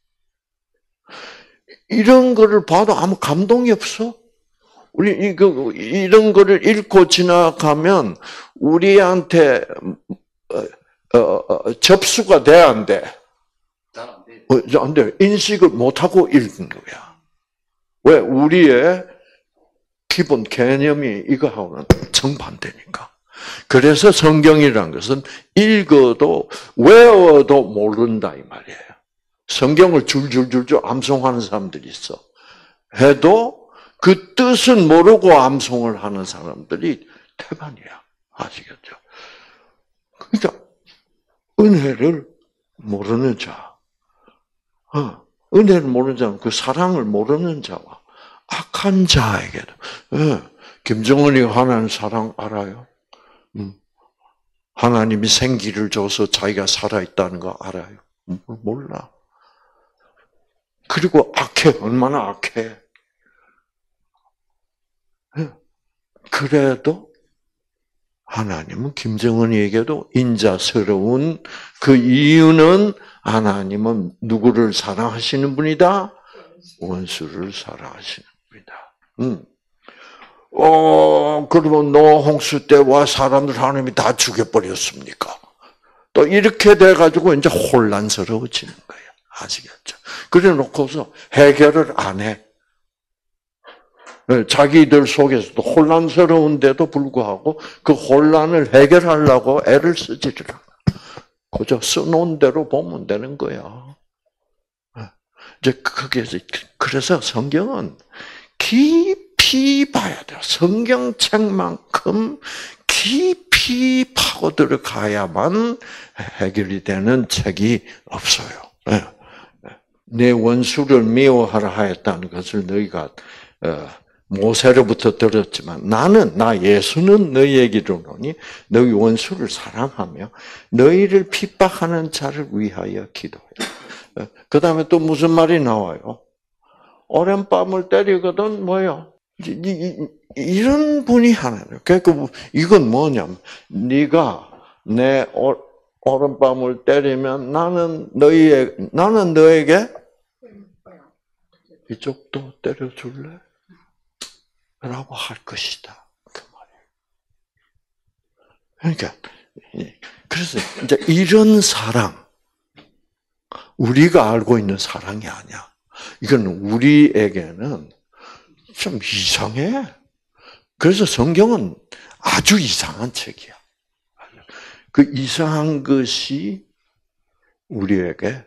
이런 거를 봐도 아무 감동이 없어. 우리 이런 거를 읽고 지나가면 우리한테 접수가 돼야 안 돼? 안 돼. 인식을 못하고 읽는 거야. 왜? 우리의 기본 개념이 이거하고는 정반대니까. 그래서 성경이라는 것은 읽어도 외워도 모른다 이 말이에요. 성경을 줄줄줄줄 암송하는 사람들이 있어. 해도 그 뜻은 모르고 암송을 하는 사람들이 태반이야. 아시겠죠? 그러니까 은혜를 모르는 자, 은혜를 모르는 자는 그 사랑을 모르는 자와 악한 자에게도. 김정은이 하나님 사랑 알아요? 하나님이 생기를 줘서 자기가 살아있다는 거 알아요? 몰라. 그리고 악해. 얼마나 악해. 그래도 하나님은 김정은이에게도 인자스러운 그 이유는 하나님은 누구를 사랑하시는 분이다? 원수를 사랑하시는 분이다. 그러면 노아 홍수 때와 사람들 하나님이 다 죽여버렸습니까? 또 이렇게 돼가지고 이제 혼란스러워지는 거예요. 아시겠죠? 그래 놓고서 해결을 안 해. 자기들 속에서도 혼란스러운데도 불구하고 그 혼란을 해결하려고 애를 쓰지를 않아. 그저 써놓은 대로 보면 되는 거야. 이제 그래서 성경은 깊이 봐야 돼요. 성경책만큼 깊이 파고 들어가야만 해결이 되는 책이 없어요. 내 원수를 미워하라 하였다는 것을 너희가 모세로부터 들었지만 나 예수는 너희에게로 오니 너희 원수를 사랑하며 너희를 핍박하는 자를 위하여 기도해. 그 다음에 또 무슨 말이 나와요? 오랜밤을 때리거든 뭐요? 이런 분이 하나예요. 그러니까 이건 뭐냐면 네가 내 오랜밤을 때리면 나는 너에게 이쪽도 때려줄래? 라고 할 것이다. 그 말이에요. 그러니까 그래서 이제 이런 사랑, 우리가 알고 있는 사랑이 아니야. 이건 우리에게는 좀 이상해. 그래서 성경은 아주 이상한 책이야. 그 이상한 것이 우리에게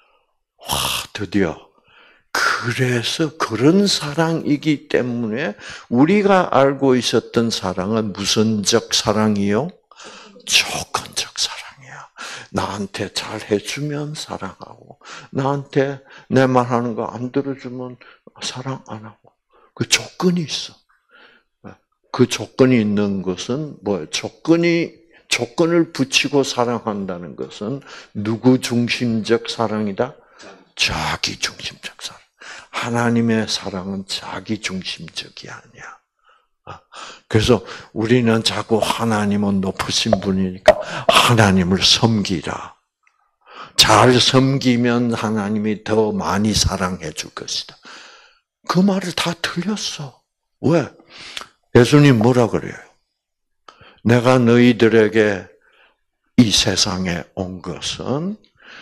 드디어 그래서 그런 사랑이기 때문에 우리가 알고 있었던 사랑은 무선적 사랑이요? 조건적 사랑이야. 나한테 잘 해주면 사랑하고 나한테 내 말하는 거 안 들어주면 사랑 안 하고 그 조건이 있어. 그 조건이 있는 것은 뭐예요? 조건을 붙이고 사랑한다는 것은 누구 중심적 사랑이다? 자기 중심적 사랑. 하나님의 사랑은 자기 중심적이 아니야. 그래서 우리는 자꾸 하나님은 높으신 분이니까 하나님을 섬기라. 잘 섬기면 하나님이 더 많이 사랑해 줄 것이다. 그 말을 다 틀렸어. 왜? 예수님 뭐라 그래요? 내가 너희들에게 이 세상에 온 것은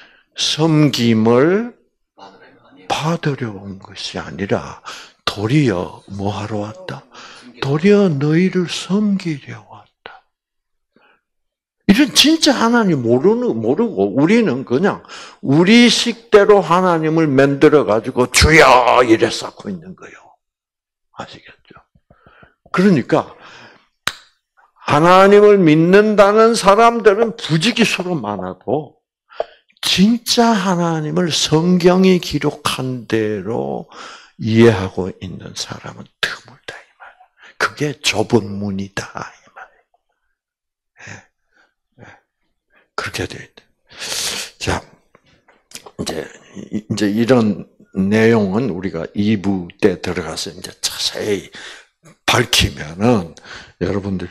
섬김을 받으려 온 것이 아니라 도리어 뭐하러 왔다? 도리어 너희를 섬기려 왔다. 이런 진짜 하나님 모르고 우리는 그냥 우리 식대로 하나님을 만들어가지고 주여 이래 쌓고 있는 거예요. 아시겠죠? 그러니까 하나님을 믿는다는 사람들은 부지기수로 많아도 진짜 하나님을 성경이 기록한 대로 이해하고 있는 사람은 드물다 이 말이야. 그게 좁은 문이다 이 말이야. 그렇게 돼 있다. 자, 이제 이런 내용은 우리가 2부 때 들어가서 이제 자세히 밝히면은 여러분들이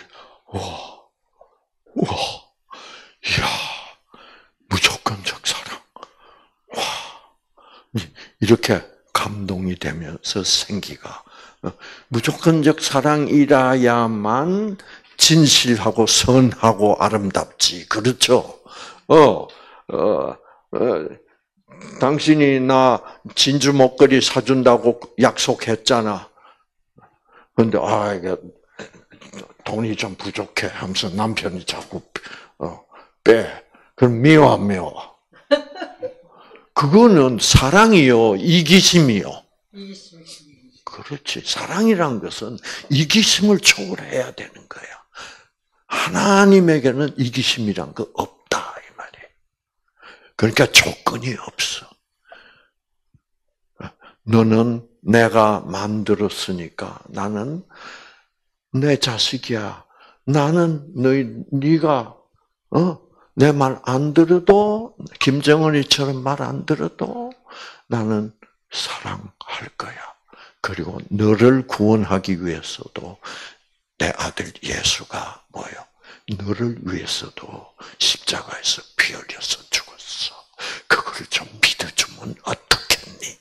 우와, 이야. 무조건적 사랑. 와. 이렇게 감동이 되면서 생기가. 무조건적 사랑이라야만 진실하고 선하고 아름답지. 그렇죠? 당신이 나 진주 목걸이 사준다고 약속했잖아. 근데, 이게 돈이 좀 부족해 하면서 남편이 자꾸, 빼. 그럼 미워 안 미워? 그거는 사랑이요, 이기심이요. 그렇지. 사랑이란 것은 이기심을 초월해야 되는 거야. 하나님에게는 이기심이란 거 없다 이 말이에요. 그러니까 조건이 없어. 너는 내가 만들었으니까 나는 내 자식이야. 나는 네가 내 말 안 들어도, 김정은이처럼 말 안 들어도 나는 사랑할 거야. 그리고 너를 구원하기 위해서도 내 아들 예수가 뭐예요? 너를 위해서도 십자가에서 피 흘려서 죽었어. 그거를 좀 믿어주면 어떻겠니?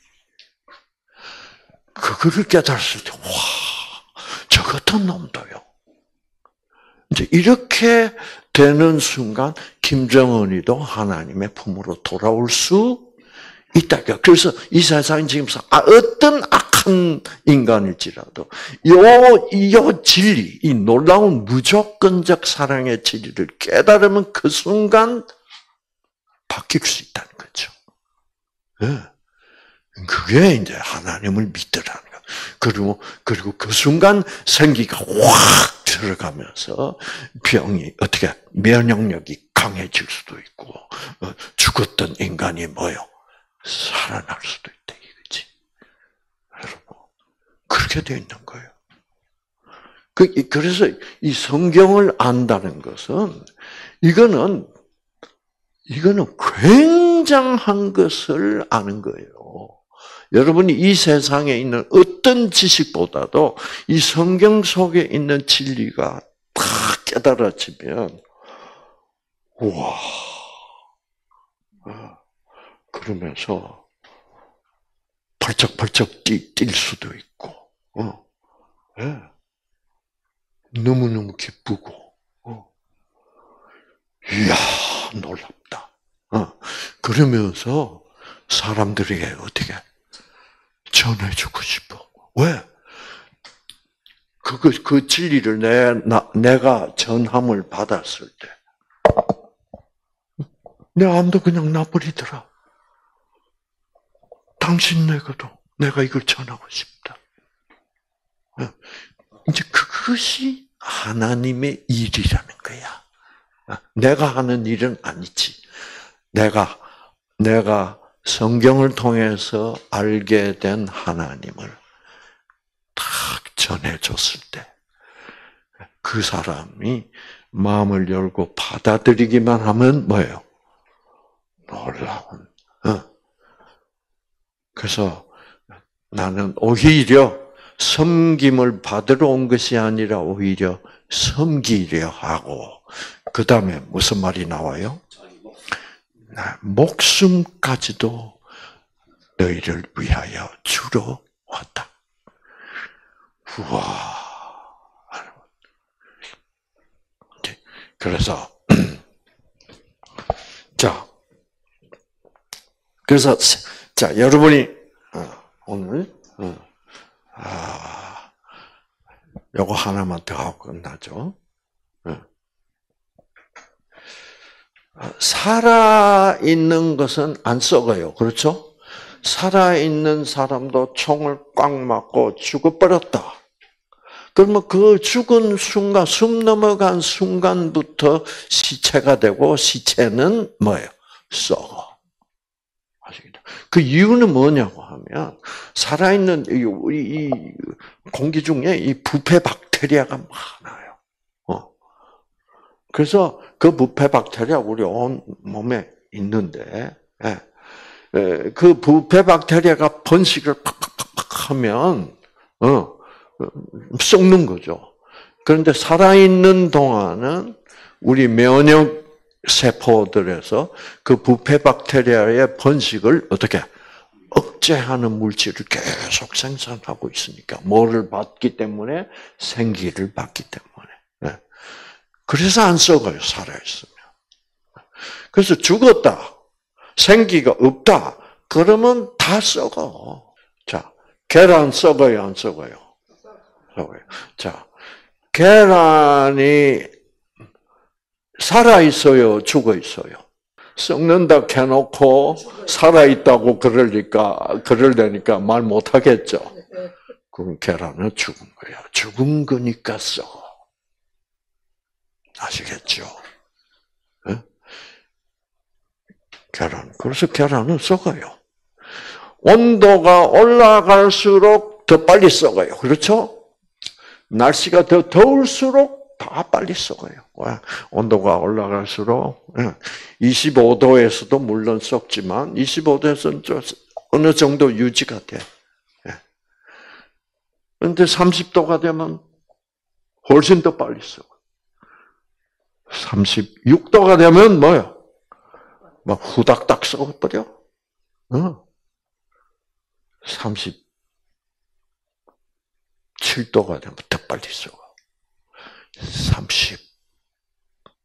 그거를 깨달았을 때, 와, 저 같은 놈도요. 이제 이렇게 되는 순간 김정은이도 하나님의 품으로 돌아올 수 있다. 그래서 이 세상이 지금 어떤 악한 인간일지라도 요 진리, 이 놀라운 무조건적 사랑의 진리를 깨달으면 그 순간 바뀔 수 있다는 거죠. 네. 그게 이제 하나님을 믿으라는 거. 그리고 그 순간 생기가 확 들어가면서 병이 어떻게 면역력이 강해질 수도 있고 죽었던 인간이 뭐요? 살아날 수도 있다 이거지. 여러분 그렇게 되어 있는 거예요. 그래서 이 성경을 안다는 것은 이거는 굉장한 것을 아는 거예요. 여러분이 이 세상에 있는 어떤 지식보다도 이 성경 속에 있는 진리가 다 깨달아지면, 우와, 그러면서 펄쩍펄쩍 뛸 수도 있고, 네. 너무너무 기쁘고, 이야, 놀랍다. 그러면서 사람들에게 어떻게 전해주고 싶어. 왜? 그 진리를 내가 전함을 받았을 때, 내 암도 그냥 나버리더라. 당신에게도 내가 이걸 전하고 싶다. 이제 그것이 하나님의 일이라는 거야. 내가 하는 일은 아니지. 내가 성경을 통해서 알게 된 하나님을 딱 전해줬을 때, 그 사람이 마음을 열고 받아들이기만 하면 뭐예요? 놀라운. 그래서 나는 오히려 섬김을 받으러 온 것이 아니라 오히려 섬기려 하고, 그 다음에 무슨 말이 나와요? 목숨까지도 너희를 위하여 주러 왔다. 우와. 그래서, 자, 여러분이, 오늘, 요거 하나만 더 하고 끝나죠. 살아있는 것은 안 썩어요. 그렇죠? 살아있는 사람도 총을 꽉 맞고 죽어버렸다. 그러면 그 죽은 순간, 숨 넘어간 순간부터 시체가 되고, 시체는 뭐예요? 썩어. 아시겠죠? 그 이유는 뭐냐고 하면, 살아있는 이 공기 중에 이 부패 박테리아가 많아요. 그래서 그 부패 박테리아 우리 온 몸에 있는데, 그 부패 박테리아가 번식을 팍팍팍 하면, 썩는 거죠. 그런데 살아있는 동안은 우리 면역 세포들에서 그 부패 박테리아의 번식을 어떻게 억제하는 물질을 계속 생산하고 있으니까, 뭐를 받기 때문에? 생기를 받기 때문에. 그래서 안 썩어요, 살아있으면. 그래서 죽었다, 생기가 없다, 그러면 다 썩어. 자, 계란 썩어요, 안 썩어요? 썩어요. 자, 계란이 살아있어요, 죽어있어요? 썩는다 해놓고 살아있다고 그러려니까 말 못하겠죠? 그럼 계란은 죽은 거야. 죽은 거니까 썩어. 아시겠죠? 네? 그래서 계란은 썩어요. 온도가 올라갈수록 더 빨리 썩어요. 그렇죠? 날씨가 더 더울수록 더 빨리 썩어요. 온도가 올라갈수록 25도에서도 물론 썩지만 25도에서는 어느 정도 유지가 돼. 그런데 30도가 되면 훨씬 더 빨리 썩어. 36도가 되면 뭐요? 막 후닥닥 썩어버려. 37도가 되면 더 빨리 썩어.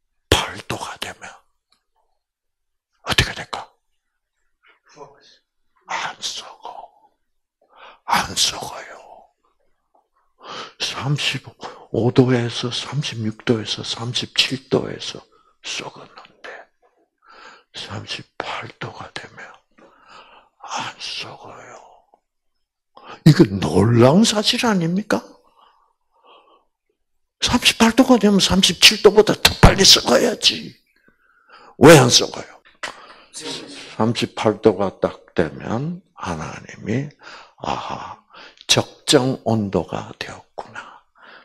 38도가 되면 어떻게 될까? 안 썩어요. 35도에서 36도에서 37도에서 썩었는데 38도가 되면 안 썩어요. 이거 놀라운 사실 아닙니까? 38도가 되면 37도보다 더 빨리 썩어야지. 왜 안 썩어요? 38도가 딱 되면 하나님이 적정 온도가 되었구나.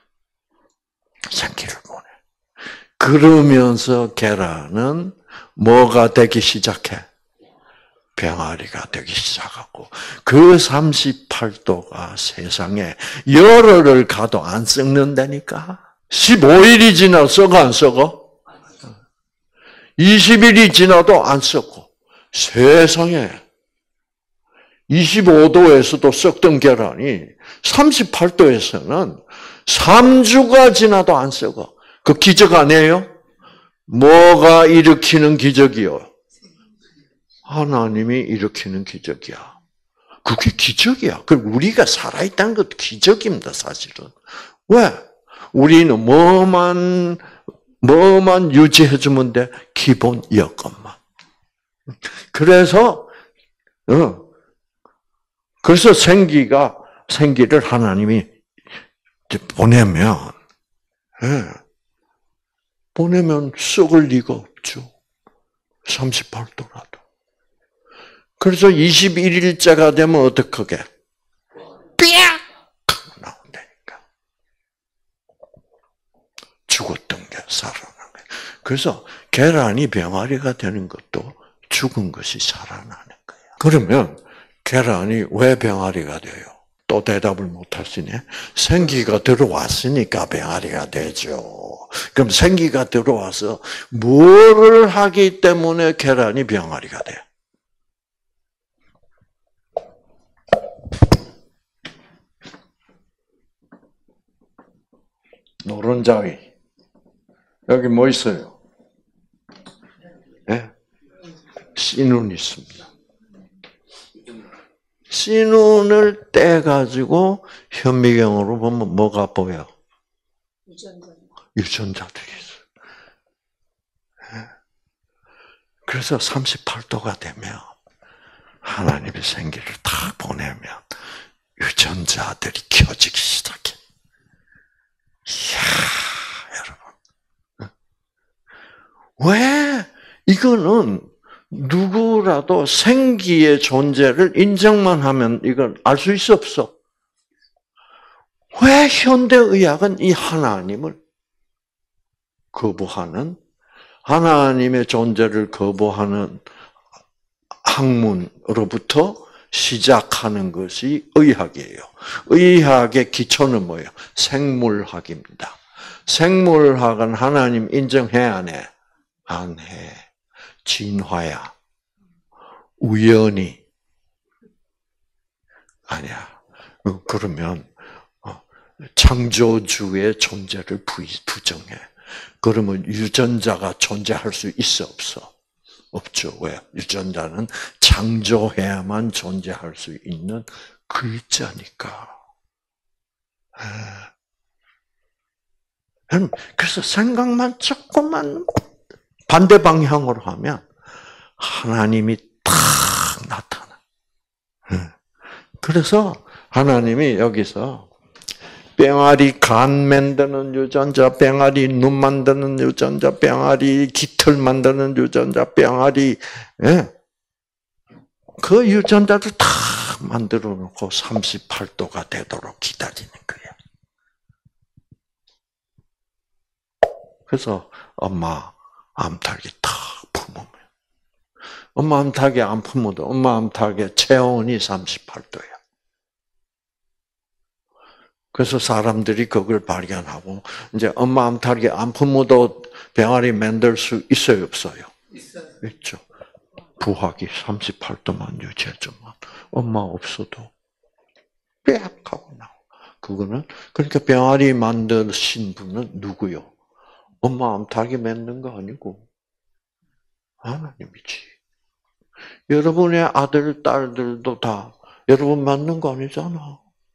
생기를 보내. 그러면서 계란은 뭐가 되기 시작해? 병아리가 되기 시작하고 그 38도가 세상에 열흘을 가도 안 썩는다니까. 15일이 지나 썩어 안 썩어? 20일이 지나도 안 썩고 세상에 25도에서도 썩던 계란이 38도에서는 3주가 지나도 안 썩어. 그 기적 아니에요? 뭐가 일으키는 기적이요? 하나님이 일으키는 기적이야. 그게 기적이야. 그럼 우리가 살아있다는 것도 기적입니다, 사실은. 왜? 우리는 뭐만 유지해주면 돼? 기본 여건만. 그래서 생기를 하나님이 보내면 썩을 리가 없죠. 38도라도. 그래서 21일째가 되면 어떡하게? 삐약! 하고 나온다니까. 죽었던 게 살아난 거예요. 그래서 계란이 병아리가 되는 것도 죽은 것이 살아나는 거예요. 그러면 계란이 왜 병아리가 돼요? 또 대답을 못 하시네. 생기가 들어왔으니까 병아리가 되죠. 그럼 생기가 들어와서 뭐를 하기 때문에 계란이 병아리가 돼요? 노른자위. 여기 뭐 있어요? 네? 씨눈 있습니다. 씨눈을 떼가지고 현미경으로 보면 뭐가 보여? 유전자들이 있어요. 네? 그래서 38도가 되면 하나님의 생기를 다 보내면 유전자들이 켜지기 시작해. 이야, 여러분. 왜? 이거는 누구라도 생기의 존재를 인정만 하면 이건 알 수 있어 없어? 왜 현대의학은 이 하나님을 거부하는, 하나님의 존재를 거부하는 학문으로부터 시작하는 것이 의학이에요. 의학의 기초는 뭐예요? 생물학입니다. 생물학은 하나님 인정해 안 해? 안 해. 진화야. 우연히. 아니야. 그러면 창조주의 존재를 부정해. 그러면 유전자가 존재할 수 있어 없어? 없죠. 왜? 유전자는 창조해야만 존재할 수 있는 글자니까. 그래서 생각만 조금만 반대 방향으로 하면 하나님이 딱 나타나. 그래서 하나님이 여기서 병아리 간 만드는 유전자, 병아리 눈 만드는 유전자, 병아리 깃털 만드는 유전자, 병아리 그 유전자를 다 만들어 놓고 38도가 되도록 기다리는 거예요. 그래서 엄마 암탉이 탁 품으면 엄마 암탉이 안 품어도 엄마 암탉의 체온이 38도야. 그래서 사람들이 그걸 발견하고 이제 엄마 암탉이 안 품어도 병아리 만들 수 있어요, 없어요? 있죠. 부학이 38도만 유지해주면 엄마 없어도 빽 하고 나와. 그거는 그러니까 병아리 만드신 분은 누구요? 엄마 암탉이 만든 거 아니고 하나님이지. 여러분의 아들, 딸들도 다 여러분 만든 거 아니잖아.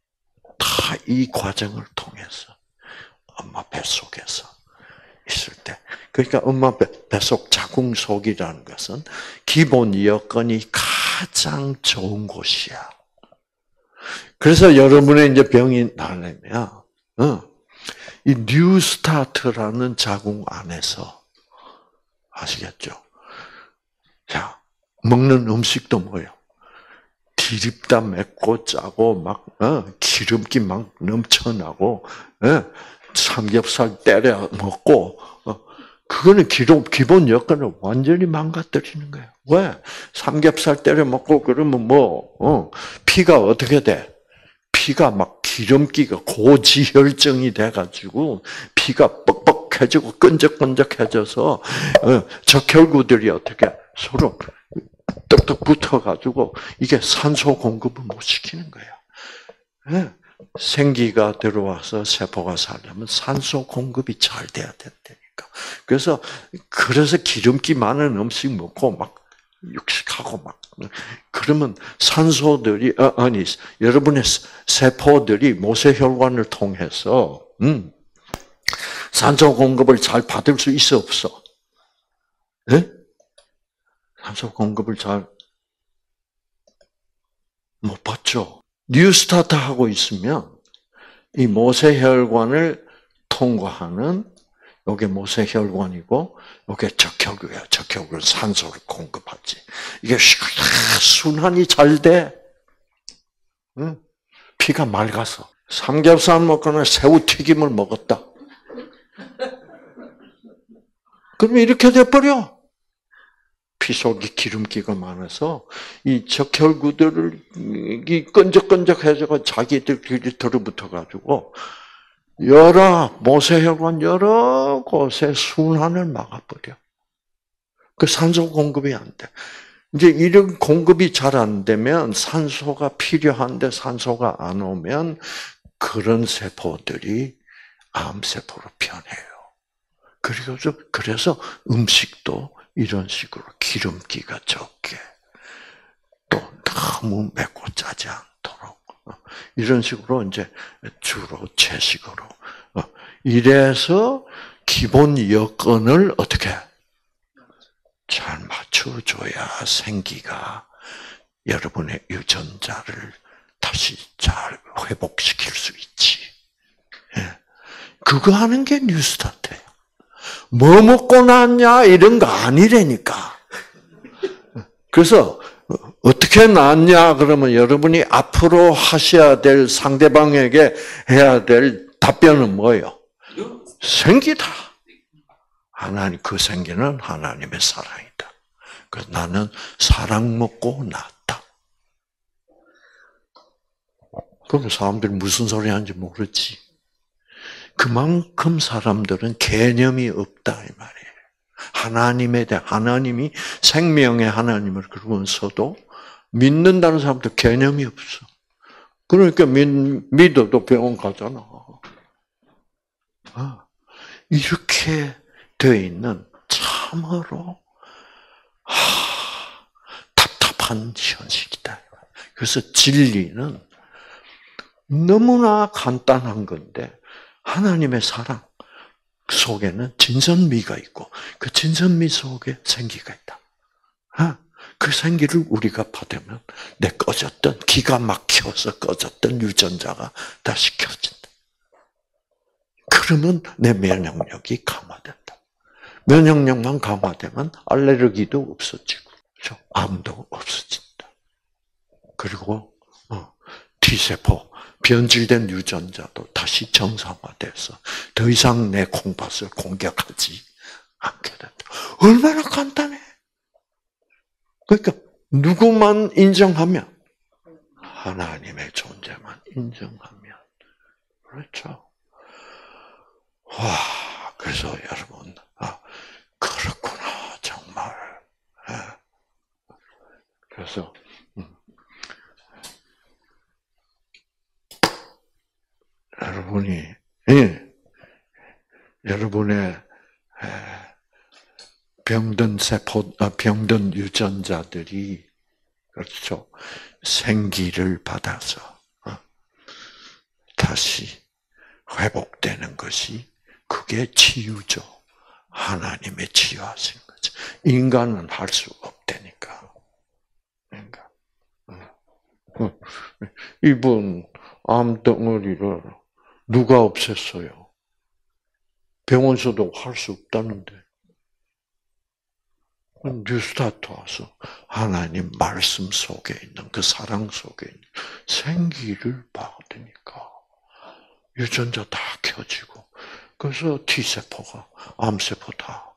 이 과정을 통해서 엄마 뱃속에서 있을 때, 그러니까 엄마 뱃속 자궁속이라는 것은 기본 여건이 가장 좋은 곳이야. 그래서 여러분의 이제 병이 나려면 이 뉴스타트라는 자궁 안에서 아시겠죠? 자, 먹는 음식도 뭐예요? 디립다 맵고 짜고 막 기름기 막 넘쳐나고 삼겹살 때려 먹고 그거는 기본 여건을 완전히 망가뜨리는 거예요. 왜? 삼겹살 때려 먹고 그러면 피가 어떻게 돼? 피가 막 기름기가 고지혈증이 돼가지고 피가 뻑뻑해지고 끈적끈적해져서 적혈구들이 어떻게 서로 떡떡 붙어가지고 이게 산소 공급을 못 시키는 거예요. 생기가 들어와서 세포가 살려면 산소 공급이 잘 돼야 된다니까. 그래서 기름기 많은 음식 먹고 막 육식하고 막 그러면 산소들이 여러분의 세포들이 모세혈관을 통해서 산소 공급을 잘 받을 수 있어 없어? 네? 산소 공급을 잘 못 받죠. 뉴스타트 하고 있으면 이 모세혈관을 통과하는 요게 모세혈관이고 요게 적혈구예요. 적혈구는 산소를 공급하지. 이게 순환이 잘 돼. 피가 맑아서. 삼겹살 먹거나 새우튀김을 먹었다. 그러면 이렇게 돼버려. 피 속에 기름기가 많아서 이 적혈구들이 끈적끈적해져서 자기들끼리 들어붙어가지고 모세혈관 여러 곳에 순환을 막아버려. 그 산소 공급이 안 돼. 이제 이런 공급이 잘 안 되면 산소가 필요한데 산소가 안 오면 그런 세포들이 암세포로 변해요. 그래서 음식도 이런 식으로 기름기가 적게 또 너무 맵고 짜지 않도록 이런 식으로 이제 주로 채식으로 이래서 기본 여건을 어떻게 잘 맞춰줘야 생기가 여러분의 유전자를 다시 잘 회복시킬 수 있지. 그거 하는 게 뉴스타트예요. 뭐 먹고 났냐 이런 거 아니라니까. 그래서 어떻게 낳냐 그러면 여러분이 앞으로 하셔야 될 상대방에게 해야 될 답변은 뭐예요? 생기다. 하나님 그 생기는 하나님의 사랑이다. 그래서 나는 사랑 먹고 낳았다. 그럼 사람들이 무슨 소리 하는지 모르지. 그만큼 사람들은 개념이 없다 이 말이에요. 하나님에 대한 하나님이 생명의 하나님을 그러면서도 믿는다는 사람도 개념이 없어. 그러니까 믿어도 병원 가잖아. 이렇게 되어 있는 참으로 답답한 현실이다. 그래서 진리는 너무나 간단한 건데 하나님의 사랑 속에는 진선미가 있고 그 진선미 속에 생기가 있다. 그 생기를 우리가 받으면 내 꺼졌던 기가 막혀서 꺼졌던 유전자가 다시 켜진다. 그러면 내 면역력이 강화된다. 면역력만 강화되면 알레르기도 없어지고 암도 없어진다. 그리고 T세포 변질된 유전자도 다시 정상화돼서 더 이상 내 콩팥을 공격하지 않게 된다. 얼마나 간단해. 그러니까 누구만 인정하면 하나님의 존재만 인정하면 그렇죠. 와, 그래서 여러분 그렇구나 정말. 그래서 여러분의 병든 병든 유전자들이 그렇죠 생기를 받아서 다시 회복되는 것이 그게 치유죠. 하나님의 치유하신 거죠. 인간은 할 수 없다니까. 그러니까. 이분 암덩어리를 누가 없앴어요? 병원서도 할 수 없다는데. 뉴스타트 와서 하나님 말씀 속에 있는 그 사랑 속에 있는 생기를 받으니까 유전자 다 켜지고 그래서 T세포가 암세포 다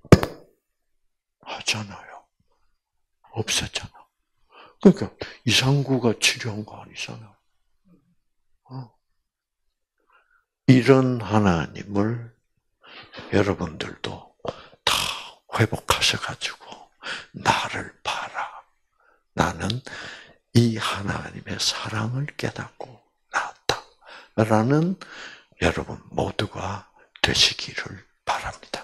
하잖아요. 없앴잖아. 그러니까 이상구가 치료한 거 아니잖아. 이런 하나님을 여러분들도 다 회복하셔가지고 나를 봐라. 나는 이 하나님의 사랑을 깨닫고 나왔다. 라는 여러분 모두가 되시기를 바랍니다.